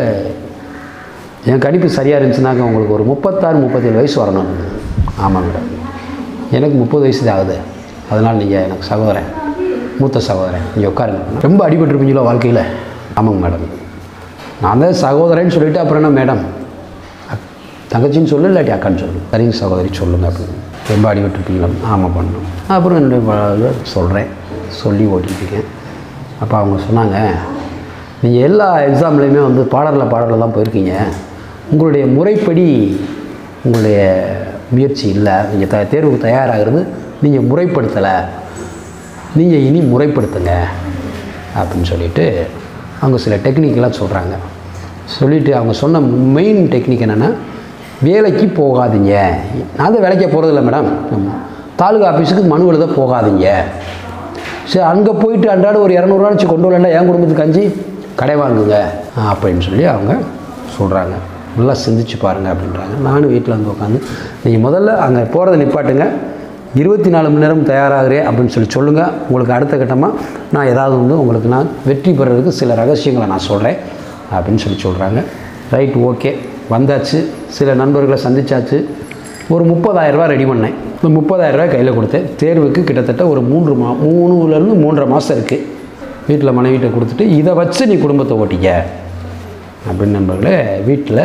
என் கணிப்பு சரியாக இருந்துச்சுனாக்க உங்களுக்கு ஒரு முப்பத்தாறு முப்பத்தேழு வயசு வரணும். ஆமாம் மேடம், எனக்கு முப்பது வயசு தான் ஆகுது, அதனால் நீங்கள் எனக்கு சகோதரன், மூத்த சகோதரன், நீங்கள் உட்காருங்க. ரொம்ப அடிபட்டுருப்பீங்களோ வாழ்க்கையில்? ஆமாங்க மேடம். நான் தான் சகோதரன்னு சொல்லிவிட்டு அப்புறம் என்ன மேடம், தங்கச்சின்னு சொல்லு இல்லாட்டி அக்கான்னு சொல்லு. சரிங்க சகோதரி சொல்லுங்கள் அப்படின்னு. ரொம்ப அடிபட்டுருப்பீங்களா? ஆமாம் பண்ணணும். அப்புறம் என்னுடைய சொல்கிறேன், சொல்லி ஓட்டிகிட்ருக்கேன். அப்போ அவங்க சொன்னாங்க, நீங்கள் எல்லா எக்ஸாம்லேயுமே வந்து பாடலில் பாடலில் தான் போயிருக்கீங்க, உங்களுடைய முறைப்படி உங்களுடைய முயற்சி இல்லை, நீங்கள் த தேர்வுக்கு தயாராகிறது நீங்கள் முறைப்படுத்தலை, நீங்கள் இனி முறைப்படுத்துங்க அப்படின்னு சொல்லிவிட்டு அவங்க சில டெக்னிக்கெலாம் சொல்கிறாங்க. சொல்லிவிட்டு அவங்க சொன்ன மெயின் டெக்னிக் என்னென்னா, வேலைக்கு போகாதீங்க. நான் தான் வேலைக்கே போகிறதில்ல மேடம், தாலுகா ஆஃபீஸுக்கு மனு எழுத போகாதீங்க. சரி, அங்கே போயிட்டு அன்றாட ஒரு இரநூறுவா வச்சு கொண்டு வரல, என் குடும்பத்துக்கு அஞ்சு கடை வாங்குங்க அப்படின்னு சொல்லி அவங்க சொல்கிறாங்க. நல்லா சிந்திச்சு பாருங்கள் அப்படின்றாங்க. நானும் வீட்டில் வந்து உட்காந்து, நீங்கள் முதல்ல அங்கே போகிறத நிப்பாட்டுங்க, இருபத்தி நாலு மணி நேரம் தயாராகிறேன் அப்படின்னு சொல்லி சொல்லுங்கள். உங்களுக்கு அடுத்த கட்டமாக நான் ஏதாவது வந்து உங்களுக்கு நான் வெற்றி பெறதுக்கு சில ரகசியங்களை நான் சொல்கிறேன் அப்படின்னு சொல்லி சொல்கிறாங்க. ரைட், ஓகே, வந்தாச்சு. சில நண்பர்களை சந்தித்தாச்சு. ஒரு முப்பதாயிரரூபா ரெடி பண்ணேன். இந்த முப்பதாயிரரூபா கையில் கொடுத்தேன். தேர்வுக்கு கிட்டத்தட்ட ஒரு மூன்று மா மூணுலேருந்து மூன்றரை மாதம் இருக்குது. வீட்டில் மனைவிட்ட கொடுத்துட்டு இதை வச்சு நீ குடும்பத்தை ஓட்டிக்க அப்படின்னு நண்பர்களே, வீட்டில்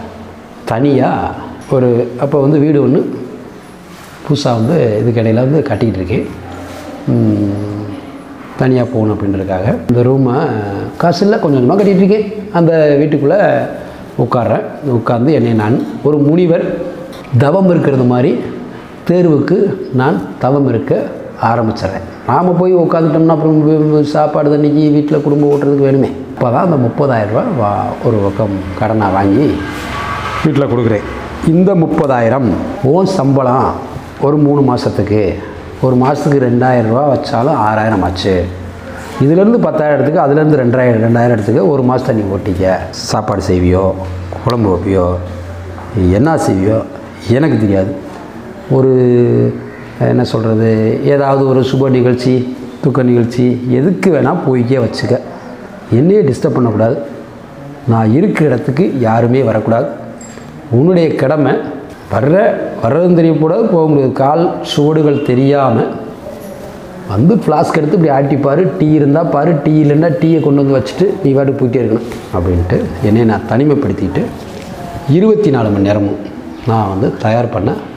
தனியாக ஒரு அப்போ வந்து வீடு ஒன்று புதுசாக வந்து இதுக்கு இடையில் வந்து கட்டிக்கிட்டு இருக்கேன். தனியாக போகணும் அப்படின்றதுக்காக இந்த ரூமை காசு இல்லை கொஞ்சம் கொஞ்சமாக கட்டிகிட்டு இருக்கேன். அந்த வீட்டுக்குள்ளே உட்கார்றேன். உட்கார்ந்து என்னை நான் ஒரு முனிவர் தவம் இருக்கிறது மாதிரி தேர்வுக்கு நான் தவம் இருக்க ஆரம்பிச்சிட்றேன். நாம் போய் உட்காந்துட்டோம்னா அப்புறம் சாப்பாடு தண்ணிக்கு வீட்டில் குடும்பம் ஓட்டுறதுக்கு வேணுமே. இப்போ தான் அந்த முப்பதாயிரரூபா வா ஒரு பக்கம் கடனாக வாங்கி வீட்டில் கொடுக்குறேன். இந்த முப்பதாயிரம் ஓன் சம்பளம் ஒரு மூணு மாதத்துக்கு, ஒரு மாதத்துக்கு ரெண்டாயிரரூபா வச்சாலும் ஆறாயிரம் ஆச்சு. இதுலேருந்து பத்தாயிரத்துக்கு, அதுலேருந்து ரெண்டாயிரம் ரெண்டாயிரம் எடுத்துக்க ஒரு மாதத்தை நீ ஓட்டிக்க. சாப்பாடு செய்வியோ, குழம்பு வைப்பியோ, என்ன செய்வியோ எனக்கு தெரியாது. ஒரு என்ன சொல்கிறது, ஏதாவது ஒரு சுப நிகழ்ச்சி, துக்க நிகழ்ச்சி, எதுக்கு வேணால் போய்க்கே வச்சுக்க. என்னையே டிஸ்டர்ப் பண்ணக்கூடாது. நான் இருக்கிற இடத்துக்கு யாருமே வரக்கூடாது. உன்னுடைய கடமை, வர்ற வர்றதும் தெரியக்கூடாது, போக முடியாது. கால் சுவடுகள் தெரியாமல் வந்து ஃப்ளாஸ்க் எடுத்து இப்படி ஆட்டிப்பார். டீ இருந்தால் பாரு, டீ இல்லைன்னா டீயை கொண்டு வந்து வச்சுட்டு நீ வாட்டுக்கு போயிட்டே இருக்கணும் அப்படின்ட்டு என்னை நான் தனிமைப்படுத்திட்டு இருபத்தி நாலு மணி நேரமும் நான் வந்து தயார் பண்ண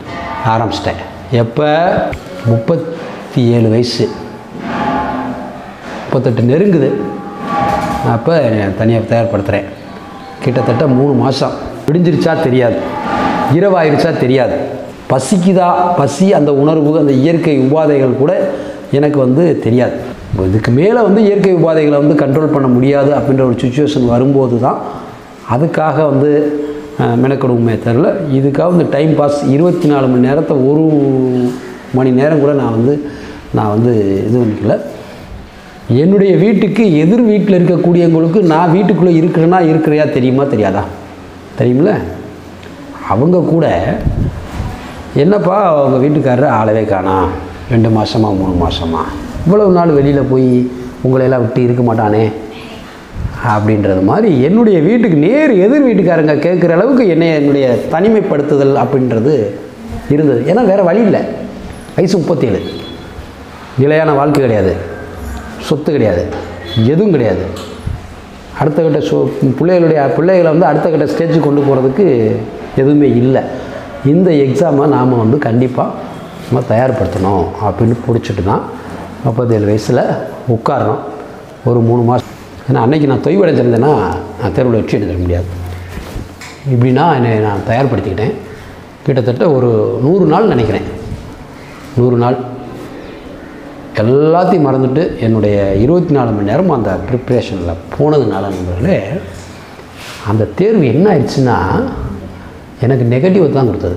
ஆரம்பிச்சிட்டேன். எப்போ? முப்பத்தி ஏழு வயசு, முப்பத்தெட்டு நெருங்குது. அப்போ தனியாக தயார்படுத்துகிறேன். கிட்டத்தட்ட மூணு மாதம். விடிஞ்சிருச்சா தெரியாது, இரவாயிருச்சா தெரியாது. பசிக்குதா, பசி அந்த உணர்வு, அந்த இயற்கை உபாதைகள் கூட எனக்கு வந்து தெரியாது. இதுக்கு மேலே வந்து இயற்கை உபாதைகளை வந்து கண்ட்ரோல் பண்ண முடியாது அப்படின்ற ஒரு சுச்சுவேஷன் வரும்போது தான் அதுக்காக வந்து மெனக்கெடுமே தரல. இதுக்காக வந்து டைம் பாஸ் இருபத்தி நாலு மணி நேரத்தை ஒரு மணி நேரம் கூட நான் வந்து நான் வந்து இது பண்ணிக்கல. என்னுடைய வீட்டுக்கு எதிர் வீட்டில் இருக்கக்கூடியவங்களுக்கு நான் வீட்டுக்குள்ளே இருக்கிறேன்னா இருக்கிறையா தெரியுமா தெரியாதா? தெரியுமில்ல. அவங்க கூட என்னப்பா அவங்க வீட்டுக்காரர் ஆளவே காணா, ரெண்டு மாதமா மூணு மாதமா இவ்வளவு நாள் வெளியில் போய் உங்களையெல்லாம் விட்டு இருக்க மாட்டானே அப்படின்றது மாதிரி என்னுடைய வீட்டுக்கு நேர் எதிர் வீட்டுக்காரங்க கேட்குற அளவுக்கு என்னை என்னுடைய தனிமைப்படுத்துதல் அப்படின்றது இருந்தது. ஏன்னா வேறு வழி இல்லை. வயசு முப்பத்தேழு, நிலையான வாழ்க்கை கிடையாது, சொத்து கிடையாது, எதுவும் கிடையாது. அடுத்த கட்ட சொ பிள்ளைகளுடைய பிள்ளைகளை வந்து அடுத்த கட்ட ஸ்டேஜுக்கு கொண்டு போகிறதுக்கு எதுவுமே இல்லை. இந்த எக்ஸாமை நாம் வந்து கண்டிப்பாக நம்ம தயார்படுத்தணும் அப்படின்னு பிடிச்சிட்டு தான் முப்பத்தேழு வயசில் உட்காரணும். ஒரு மூணு மாதம். ஏன்னா அன்றைக்கி நான் தொய்வடைஞ்சிருந்தேன்னா நான் தேர்வில் வெற்றி எடுத்துக்க முடியாது. இப்படின்னா என்னை நான் தயார்படுத்திக்கிட்டேன். கிட்டத்தட்ட ஒரு நூறு நாள் நினைக்கிறேன். நூறு நாள் எல்லாத்தையும் மறந்துட்டு என்னுடைய இருபத்தி நாலு மணி நேரம் அந்த ப்ரிப்ரேஷனில் போனதுனால நண்பர்களே, அந்த தேர்வு என்ன ஆயிடுச்சுன்னா எனக்கு நெகட்டிவ் தான் கொடுத்தது.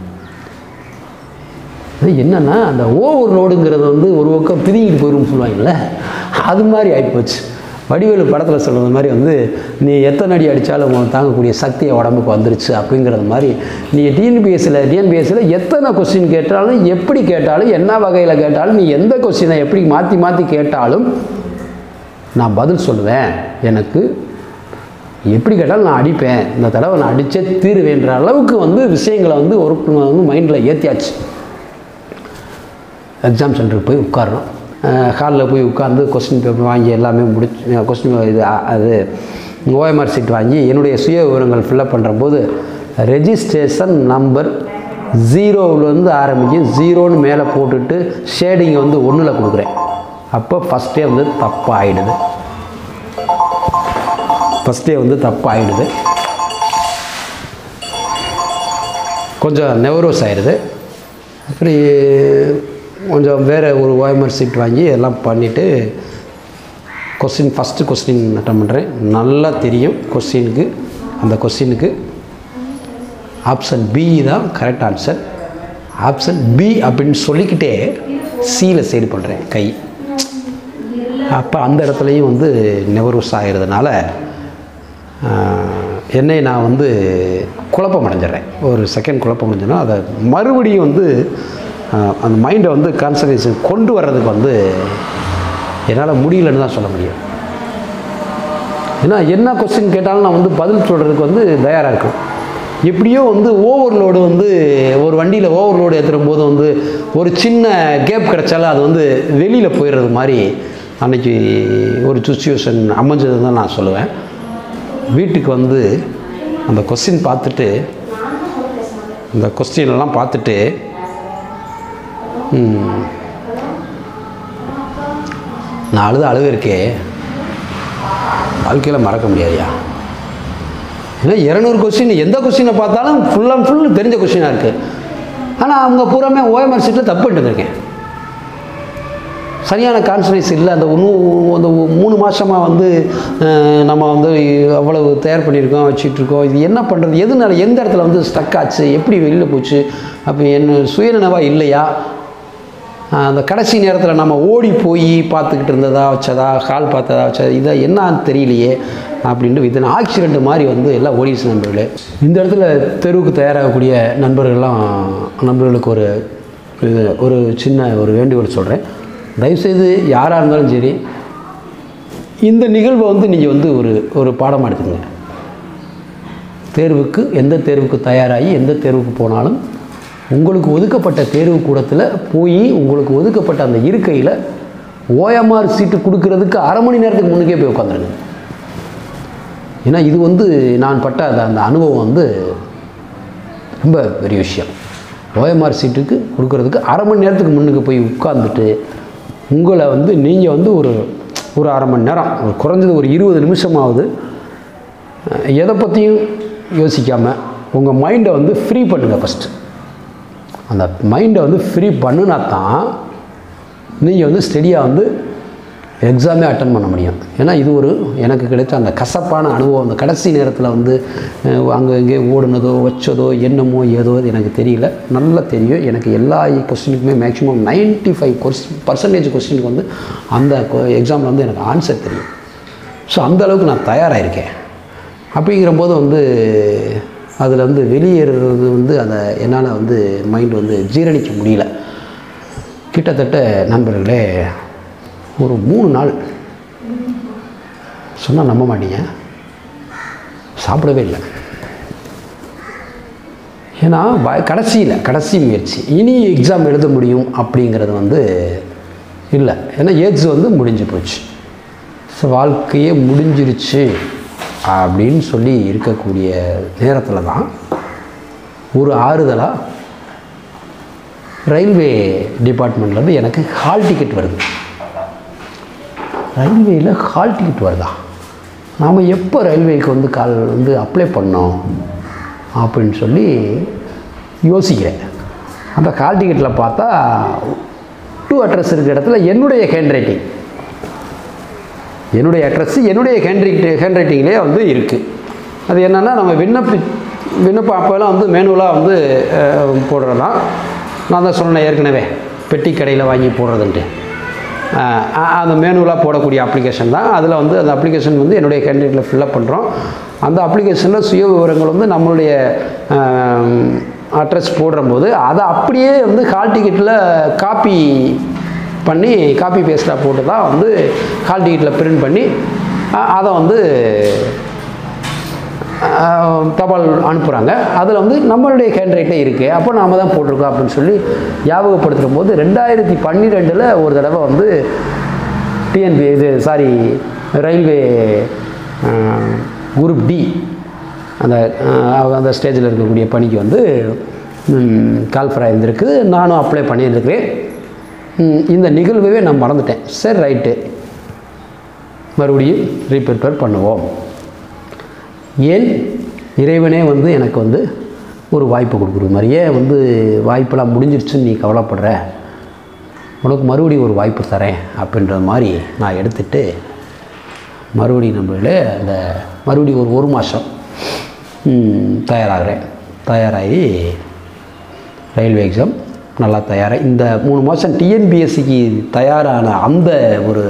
அது என்னென்னா அந்த ஓவர்லோடுங்கிறது வந்து ஒரு பக்கம் பிரிங்கிட்டு போயிடும்னு சொல்லுவாங்கள்ல, அது மாதிரி ஆகிப்போச்சு. வடிவேலு படத்தில் சொல்கிறது மாதிரி வந்து நீ எத்தனை அடி அடித்தாலும் தாங்கக்கூடிய சக்தியை உடம்புக்கு வந்துருச்சு அப்படிங்கிறது மாதிரி நீங்கள் டிஎன்பிஎஸ்சியில் டிஎன்பிஎஸ்சியில் எத்தனை கொஸ்டின் கேட்டாலும், எப்படி கேட்டாலும், என்ன வகையில் கேட்டாலும், நீ எந்த கொஸ்டினை எப்படி மாற்றி மாற்றி கேட்டாலும் நான் பதில் சொல்லுவேன். எனக்கு எப்படி கேட்டாலும் நான் அடிப்பேன், இந்த தடவை நான் அடித்தே தீருவேன்ற அளவுக்கு வந்து விஷயங்களை வந்து ஒரு வந்து மைண்டில் ஏற்றியாச்சு. எக்ஸாம் சென்டருக்கு போய் உட்காரணும். ஹாலில் போய் உட்காந்து கொஸ்டின் பேப்பர் வாங்கி எல்லாமே முடிச்சு கொஸ்டின் இது அது ஓஎம்ஆர் சீட் வாங்கி என்னுடைய சுய விவரங்கள் ஃபில்அப் பண்ணுறம்போது ரெஜிஸ்ட்ரேஷன் நம்பர் ஜீரோவிலேருந்து ஆரம்பிக்கும். ஜீரோன்னு மேலே போட்டுட்டு ஷேடிங்கை வந்து ஒன்றில் கொடுக்குறேன். அப்போ ஃபஸ்ட்டே வந்து தப்பாகிடுது. ஃபஸ்ட்டே வந்து தப்பாகிடுது. கொஞ்சம் நெவரோஸ் ஆகிடுது. அப்படி கொஞ்சம் வேறு ஒரு ஓஎம்ஆர் சீட் வாங்கி எல்லாம் பண்ணிவிட்டு கொஸ்டின் ஃபஸ்ட்டு கொஸ்டின் அட்டன் பண்ணுறேன். நல்லா தெரியும் கொஸ்டினுக்கு, அந்த கொஸ்டினுக்கு ஆப்ஷன் பி தான் கரெக்ட் ஆன்சர். ஆப்ஷன் பி அப்படின்னு சொல்லிக்கிட்டே சியில் சைடு பண்ணுறேன் கை. அப்போ அந்த இடத்துலையும் வந்து நெவரோஸ் ஆகிறதுனால என்னை நான் வந்து குழப்பம் அடைஞ்சிட்றேன். ஒரு செகண்ட் குழப்பம் அடைஞ்சேன்னா அதை மறுபடியும் வந்து அந்த மைண்டை வந்து கான்சன்ட்ரேஷன் கொண்டு வர்றதுக்கு வந்து என்னால் முடியலன்னு தான் சொல்ல முடியும். ஏன்னா என்ன கொஸ்டின் கேட்டாலும் நான் வந்து பதில் சொல்கிறதுக்கு வந்து தயாராக இருக்கும். எப்படியோ வந்து ஓவர்லோடு வந்து ஒரு வண்டியில் ஓவர்லோடு ஏற்றுற போது வந்து ஒரு சின்ன கேப் கிடச்சாலும் அது வந்து வெளியில் போயிடுறது மாதிரி அன்றைக்கி ஒரு சுச்சுவேஷன் அமைஞ்சது தான் நான் சொல்லுவேன். வீட்டுக்கு வந்து அந்த கொஸ்டின் பார்த்துட்டு இந்த கொஸ்டின்லாம் பார்த்துட்டு நான் அழுத அழுக இருக்கே வாழ்க்கையில் மறக்க முடியாதுயா. ஏன்னா இரநூறு கொஸ்டின் எந்த கொஸ்டினை பார்த்தாலும் ஃபுல் அண்ட் ஃபுல் தெரிஞ்ச கொஸ்டினாக இருக்குது. ஆனால் அவங்க பூராமே ஓஎம்ஆர் சீட்டில் தப்பு பண்ணிட்டுருக்கேன். சரியான கான்சன்ட்ரேஷன் இல்லை. அந்த இன்னும் அந்த மூணு மாதமாக வந்து நம்ம வந்து அவ்வளவு தயார் பண்ணியிருக்கோம், வச்சுட்ருக்கோம். இது என்ன பண்ணுறது, எதுனால எந்த இடத்துல வந்து ஸ்டக் ஆச்சு, எப்படி வெளியில் போச்சு, அப்போ என்ன சுயநினைவாக இல்லையா, அந்த கடைசி நேரத்தில் நம்ம ஓடி போய் பார்த்துக்கிட்டு இருந்ததா வச்சதா, கால் பார்த்ததா வச்சதா, இதை என்னான்னு தெரியலையே அப்படின்ட்டு இது ஆக்சிடென்ட் மாதிரி வந்து எல்லாம் ஓடிச்சு நண்பர்களே. இந்த இடத்துல தெருவுக்கு தயாராகக்கூடிய நண்பர்கள்லாம் நண்பர்களுக்கு ஒரு ஒரு சின்ன ஒரு வேண்டுகோள் சொல்கிறேன். தயவுசெய்து யாராக இருந்தாலும் சரி இந்த நிகழ்வை வந்து நீங்கள் வந்து ஒரு ஒரு பாடமாக எடுத்துக்கங்க. தேர்வுக்கு எந்த தேர்வுக்கு தயாராகி எந்த தேர்வுக்கு போனாலும் உங்களுக்கு ஒதுக்கப்பட்ட தேர்வு கூடத்தில் போய் உங்களுக்கு ஒதுக்கப்பட்ட அந்த இருக்கையில் ஓஎம்ஆர் சீட்டு கொடுக்கறதுக்கு அரை மணி நேரத்துக்கு முன்னுக்கே போய் உட்காந்துருங்க. ஏன்னா இது வந்து நான் பட்ட அந்த அந்த அனுபவம் வந்து ரொம்ப பெரிய விஷயம். ஓஎம்ஆர் சீட்டுக்கு கொடுக்கறதுக்கு அரை மணி நேரத்துக்கு முன்னுக்கு போய் உட்காந்துட்டு உங்களை வந்து நீங்கள் வந்து ஒரு ஒரு அரை மணி நேரம் ஒரு குறைஞ்சது ஒரு இருபது நிமிஷமாவது எதை பற்றியும் யோசிக்காமல் உங்கள் மைண்டை வந்து ஃப்ரீ பண்ணுங்கள். ஃபஸ்ட்டு அந்த மைண்டை வந்து ஃப்ரீ பண்ணுனா தான் நீங்கள் வந்து ஸ்டெடியாக வந்து எக்ஸாமே அட்டன் பண்ண முடியும். ஏன்னா இது ஒரு எனக்கு கிடைத்த அந்த கசப்பான அனுபவம். அந்த கடைசி நேரத்தில் வந்து அங்கே இங்கே ஓடுனதோ வச்சதோ என்னமோ ஏதோ எனக்கு தெரியல. நல்லா தெரியும் எனக்கு எல்லா கொஸ்டினுக்குமே மேக்ஸிமம் நைன்ட்டி ஃபைவ் கொஸ் பர்சன்டேஜ் கொஸ்டினுக்கு வந்து அந்த எக்ஸாமில் வந்து எனக்கு ஆன்சர் தெரியும். ஸோ அந்தளவுக்கு நான் தயாராகிருக்கேன். அப்படிங்கிறபோது வந்து அதில் வந்து வெளியேறது வந்து அதை என்னால் வந்து மைண்ட் வந்து ஜீரணிக்க முடியல. கிட்டத்தட்ட நண்பர்களே ஒரு மூணு நாள் சொன்னால் நம்ப மாட்டீங்க, சாப்பிடவே இல்லை. ஏன்னா கடைசியில் கடைசி முயற்சி இனி எக்ஸாம் எழுத முடியும் அப்படிங்கிறது வந்து இல்லை. ஏன்னா ஏஜ் வந்து முடிஞ்சு போச்சு, ஸோ வாழ்க்கையே முடிஞ்சிருச்சு அப்படின்னு சொல்லி இருக்கக்கூடிய நேரத்தில் தான் ஒரு ஆறுதலாக ரயில்வே டிபார்ட்மெண்ட்லேருந்து எனக்கு ஹால் டிக்கெட் வருது. ரயில்வேயில் ஹால் டிக்கெட் வருதா, நாம் எப்போ ரயில்வேக்கு வந்து கால் வந்து அப்ளை பண்ணோம் அப்படின்னு சொல்லி யோசிக்கிறேன். அந்த ஹால் டிக்கெட்டில் பார்த்தா டூ அட்ரஸ் இருக்கிற இடத்துல என்னுடைய ஹேண்ட் ரைட்டிங் என்னுடைய அட்ரஸ்ஸு என்னுடைய ஹேண்ட் ரைட்டிங் ஹேண்ட் ரைட்டிங்லேயே வந்து இருக்குது. அது என்னென்னா நம்ம விண்ணப்பி விண்ணப்பம் அப்போல்லாம் வந்து மேனுவலாக வந்து போடுறதான். நான் தான் சொன்னேன் ஏற்கனவே பெட்டி கடையில் வாங்கி போடுறதுன்ட்டு. அந்த மேனுவலாக போடக்கூடிய அப்ளிகேஷன் தான். அதில் வந்து அந்த அப்ளிகேஷன் வந்து என்னுடைய ஹேண்ட் ரைட்டிங்கில் ஃபில்லப் பண்ணுறோம். அந்த அப்ளிகேஷனில் சுய விவரங்கள் வந்து நம்மளுடைய அட்ரஸ் போடும்போது அதை அப்படியே வந்து ஹால் டிக்கெட்டில் காப்பி பண்ணி காப்பி பேஸ்ட்டாக போட்டு தான் வந்து ஹால் டிக்கெட்டில் பிரிண்ட் பண்ணி அதை வந்து தபால் அனுப்புகிறாங்க. அதில் வந்து நம்மளுடைய ஹேண்ட் ரைட்டில் இருக்குது, அப்போ நாம் தான் போட்டிருக்கோம் அப்படின்னு சொல்லி ஞாபகப்படுத்துகிற போது ரெண்டாயிரத்தி பன்னிரெண்டில் ஒரு தடவை வந்து டிஎன்பி இது சாரி ரயில்வே குரூப் டி அந்த அந்த ஸ்டேஜில் இருக்கக்கூடிய பணிக்கு வந்து கால்ஃபராக இருந்திருக்கு. நானும் அப்ளை பண்ணியிருந்துருக்கிறேன். இந்த நிகழ்வே நான் மறந்துட்டேன். சரி ரைட்டு, மறுபடியும் ரீப்ரிப்பேர் பண்ணுவோம். ஏன் இறைவனே வந்து எனக்கு வந்து ஒரு வாய்ப்பு கொடுக்குறது மாதிரி, ஏன் வந்து வாய்ப்பெல்லாம் முடிஞ்சிருச்சுன்னு நீ கவலைப்படுற, உனக்கு மறுபடியும் ஒரு வாய்ப்பு தரேன் அப்படின்ற மாதிரி நான் எடுத்துகிட்டு மறுபடியும் நம்மளே அந்த மறுபடியும் ஒரு ஒரு மாதம் தயாராகிறேன். தயாராகி ரயில்வே எக்ஸாம் நல்லா தயாராக இந்த மூணு மாதம் டிஎன்பிஎஸ்சிக்கு தயாரான அந்த ஒரு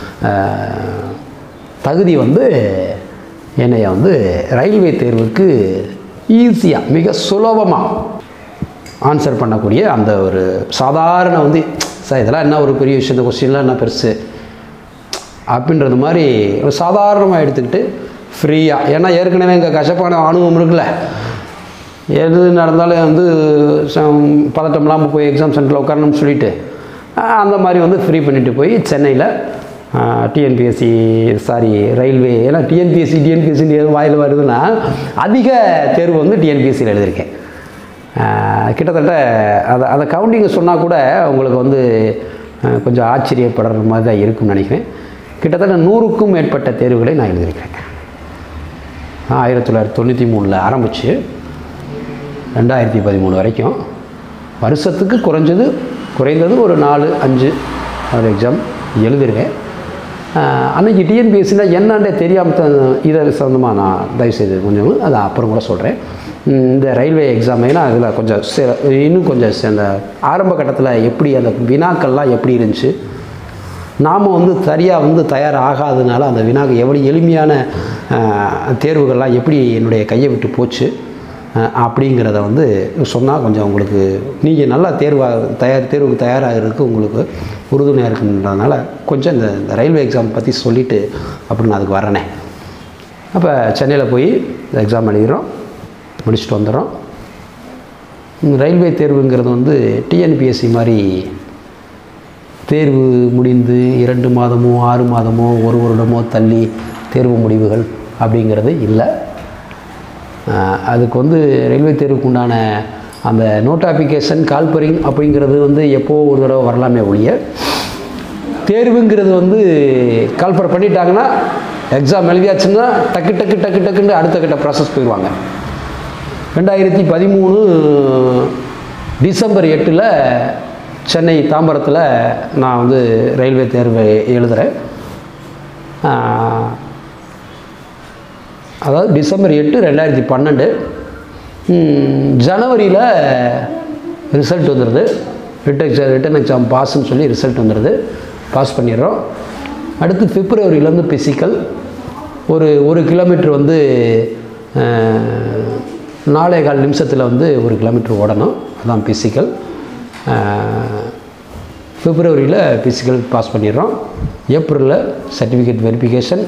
தகுதி வந்து என்னைய வந்து ரயில்வே தேர்வுக்கு ஈஸியாக மிக சுலபமாக ஆன்சர் பண்ணக்கூடிய அந்த ஒரு சாதாரண வந்து சார் இதெல்லாம் என்ன ஒரு பெரிய விஷயம், இந்த கொஸ்டின்லாம் என்ன பெருசு அப்படின்றது மாதிரி சாதாரணமாக எடுத்துக்கிட்டு ஃப்ரீயாக, ஏன்னா ஏற்கனவே இங்கே கஷ்டப்பான அனுபவம் இருக்குல்ல, எது நடந்தாலும் வந்து பதட்டம் இல்லாமல் போய் எக்ஸாம் சென்டரில் உட்காரணும்னு சொல்லிவிட்டு அந்த மாதிரி வந்து ஃப்ரீ பண்ணிவிட்டு போய் சென்னையில் டிஎன்பிஎஸ்சி சாரி ரயில்வே, ஏன்னா டிஎன்பிஎஸ்சி டிஎன்பிஎஸ்சின்னு எதுவும் வாயில் வருதுன்னா அதிக தேர்வு வந்து டிஎன்பிஎஸ்சியில் எழுதியிருக்கேன். கிட்டத்தட்ட அதை அதை கவுண்டிங்கை சொன்னால் கூட உங்களுக்கு வந்து கொஞ்சம் ஆச்சரியப்படுற மாதிரி தான் இருக்கும்னு நினைக்கிறேன். கிட்டத்தட்ட நூறுக்கும் மேற்பட்ட தேர்வுகளை நான் எழுதியிருக்கிறேன். ஆயிரத்தி தொள்ளாயிரத்தி தொண்ணூற்றி மூணில் ஆரம்பித்து ரெண்டாயிரத்தி பதிமூணு வரைக்கும் வருஷத்துக்கு குறைஞ்சது குறைந்தது ஒரு நாலு அஞ்சு ஒரு எக்ஸாம் எழுதிருக்கேன். அன்றைக்கி டிஎன்பிஎஸ்சியில் என்னன்றே தெரியாமல் இதை சம்மந்தமாக நான் தயவுசெய்து கொஞ்சம் அதை அப்புறம் கூட சொல்கிறேன். இந்த ரயில்வே எக்ஸாம் ஏன்னா அதில் கொஞ்சம் இன்னும் கொஞ்சம் அந்த ஆரம்ப கட்டத்தில் எப்படி அந்த வினாக்கள்லாம் எப்படி இருந்துச்சு, நாம் வந்து சரியாக வந்து தயாராகாததுனால அந்த வினாக்கு எவ்வளோ எளிமையான தேர்வுகள்லாம் எப்படி என்னுடைய கையை விட்டு போச்சு அப்படிங்கிறத வந்து சொன்னால் கொஞ்சம் உங்களுக்கு நீங்கள் நல்லா தேர்வாக தயார் தேர்வுக்கு தயாராகிறதுக்கு உங்களுக்கு உறுதுணையாக இருக்குன்றதுனால கொஞ்சம் இந்த இந்த ரயில்வே எக்ஸாம் பற்றி சொல்லிவிட்டு அப்படின்னு அதுக்கு வரேனே. அப்போ சென்னையில் போய் இந்த எக்ஸாம் எழுதிடுறோம், முடிச்சுட்டு வந்துடுறோம். ரயில்வே தேர்வுங்கிறது வந்து டிஎன்பிஎஸ்சி மாதிரி தேர்வு முடிந்து இரண்டு மாதமோ ஆறு மாதமோ ஒரு வருடமோ தள்ளி தேர்வு முடிவுகள் அப்படிங்கிறது இல்லை. அதுக்கு வந்து ரயில்வே தேர்வுக்கு உண்டான அந்த நோட்டிஃபிகேஷன் கால்பரிங் அப்படிங்கிறது வந்து எப்போ ஒரு தடவை வரலாமே ஒழிய தேர்வுங்கிறது வந்து கால்பர் பண்ணிட்டாங்கன்னா எக்ஸாம் எழுதியாச்சுன்னா டக்கு டக்கு டக்கு டக்குன்னு அடுத்த கட்ட ப்ராசஸ் போயிடுவாங்க. ரெண்டாயிரத்தி பதிமூணு டிசம்பர் எட்டில் சென்னை தாம்பரத்தில் நான் வந்து ரயில்வே தேர்வை எழுதுகிறேன். அதாவது டிசம்பர் எட்டு ரெண்டாயிரத்தி பன்னெண்டு ஜனவரியில் ரிசல்ட் வந்துடுது. ரிட்டன் எக்ஸாம் ரிட்டன் எக்ஸாம் பாஸ்ன்னு சொல்லி ரிசல்ட் வந்துடுது. பாஸ் பண்ணிடுறோம். அடுத்து பிப்ரவரியிலேருந்து பிசிக்கல் ஒரு ஒரு கிலோமீட்டர் வந்து நாலே கால் நிமிஷத்தில் வந்து ஒரு கிலோமீட்டர் ஓடணும். அதுதான் பிசிக்கல். பிப்ரவரியில் பிசிக்கல் பாஸ் பண்ணிடுறோம். ஏப்ரலில் சர்டிஃபிகேட் வெரிஃபிகேஷன்,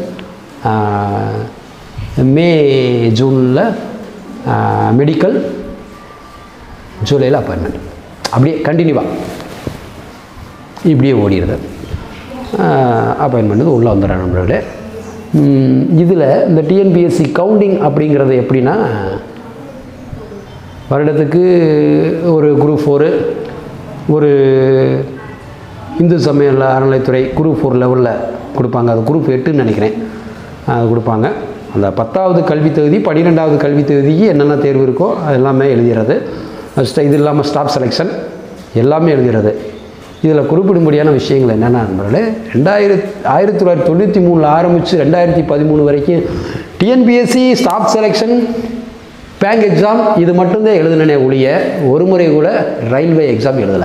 மே ஜூனில் மெடிக்கல், ஜூலையில் அப்பாயின்மெண்ட். அப்படியே கண்டினியூவாக இப்படியே ஓடிடுது. அப்பாயின்மெண்ட் உள்ளே வந்துடுறேன் நண்பர்களே. இதில் இந்த டிஎன்பிஎஸ்சி கவுண்டிங் அப்படிங்கிறது எப்படின்னா வருடத்துக்கு ஒரு குரூப் ஃபோரு, ஒரு இந்து சமய அறநிலைத்துறை குரூப் ஃபோர் லெவலில் கொடுப்பாங்க. அது குரூப் எட்டுன்னு நினைக்கிறேன். அது கொடுப்பாங்க. அந்த பத்தாவது கல்வி தகுதி பன்னிரெண்டாவது கல்வி தகுதிக்கு என்னென்ன தேர்வு இருக்கோ அது எல்லாமே எழுதுகிறது. ஃபஸ்ட்டு இது இல்லாமல் ஸ்டாஃப் செலெக்ஷன் எல்லாமே எழுதுகிறது. இதில் குறிப்பிடும்படியான விஷயங்கள் என்னென்ன நண்பர்களே, ரெண்டாயிரத்தி ஆயிரத்தி தொள்ளாயிரத்தி தொண்ணூற்றி மூணில் ஆரம்பித்து ரெண்டாயிரத்தி பதிமூணு வரைக்கும் TNPSC staff selection bank exam இது மட்டும்தான் எழுதுனே ஒழிய ஒரு முறை கூட ரயில்வே எக்ஸாம் எழுதலை.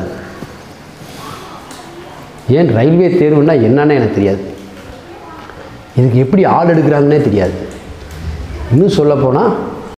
ஏன் ரயில்வே தேர்வுன்னா என்னன்னு எனக்கு தெரியாது. இதுக்கு எப்படி ஆள் எடுக்கிறாங்கன்னே தெரியாது. இன்னும் சொல்லப்போனால்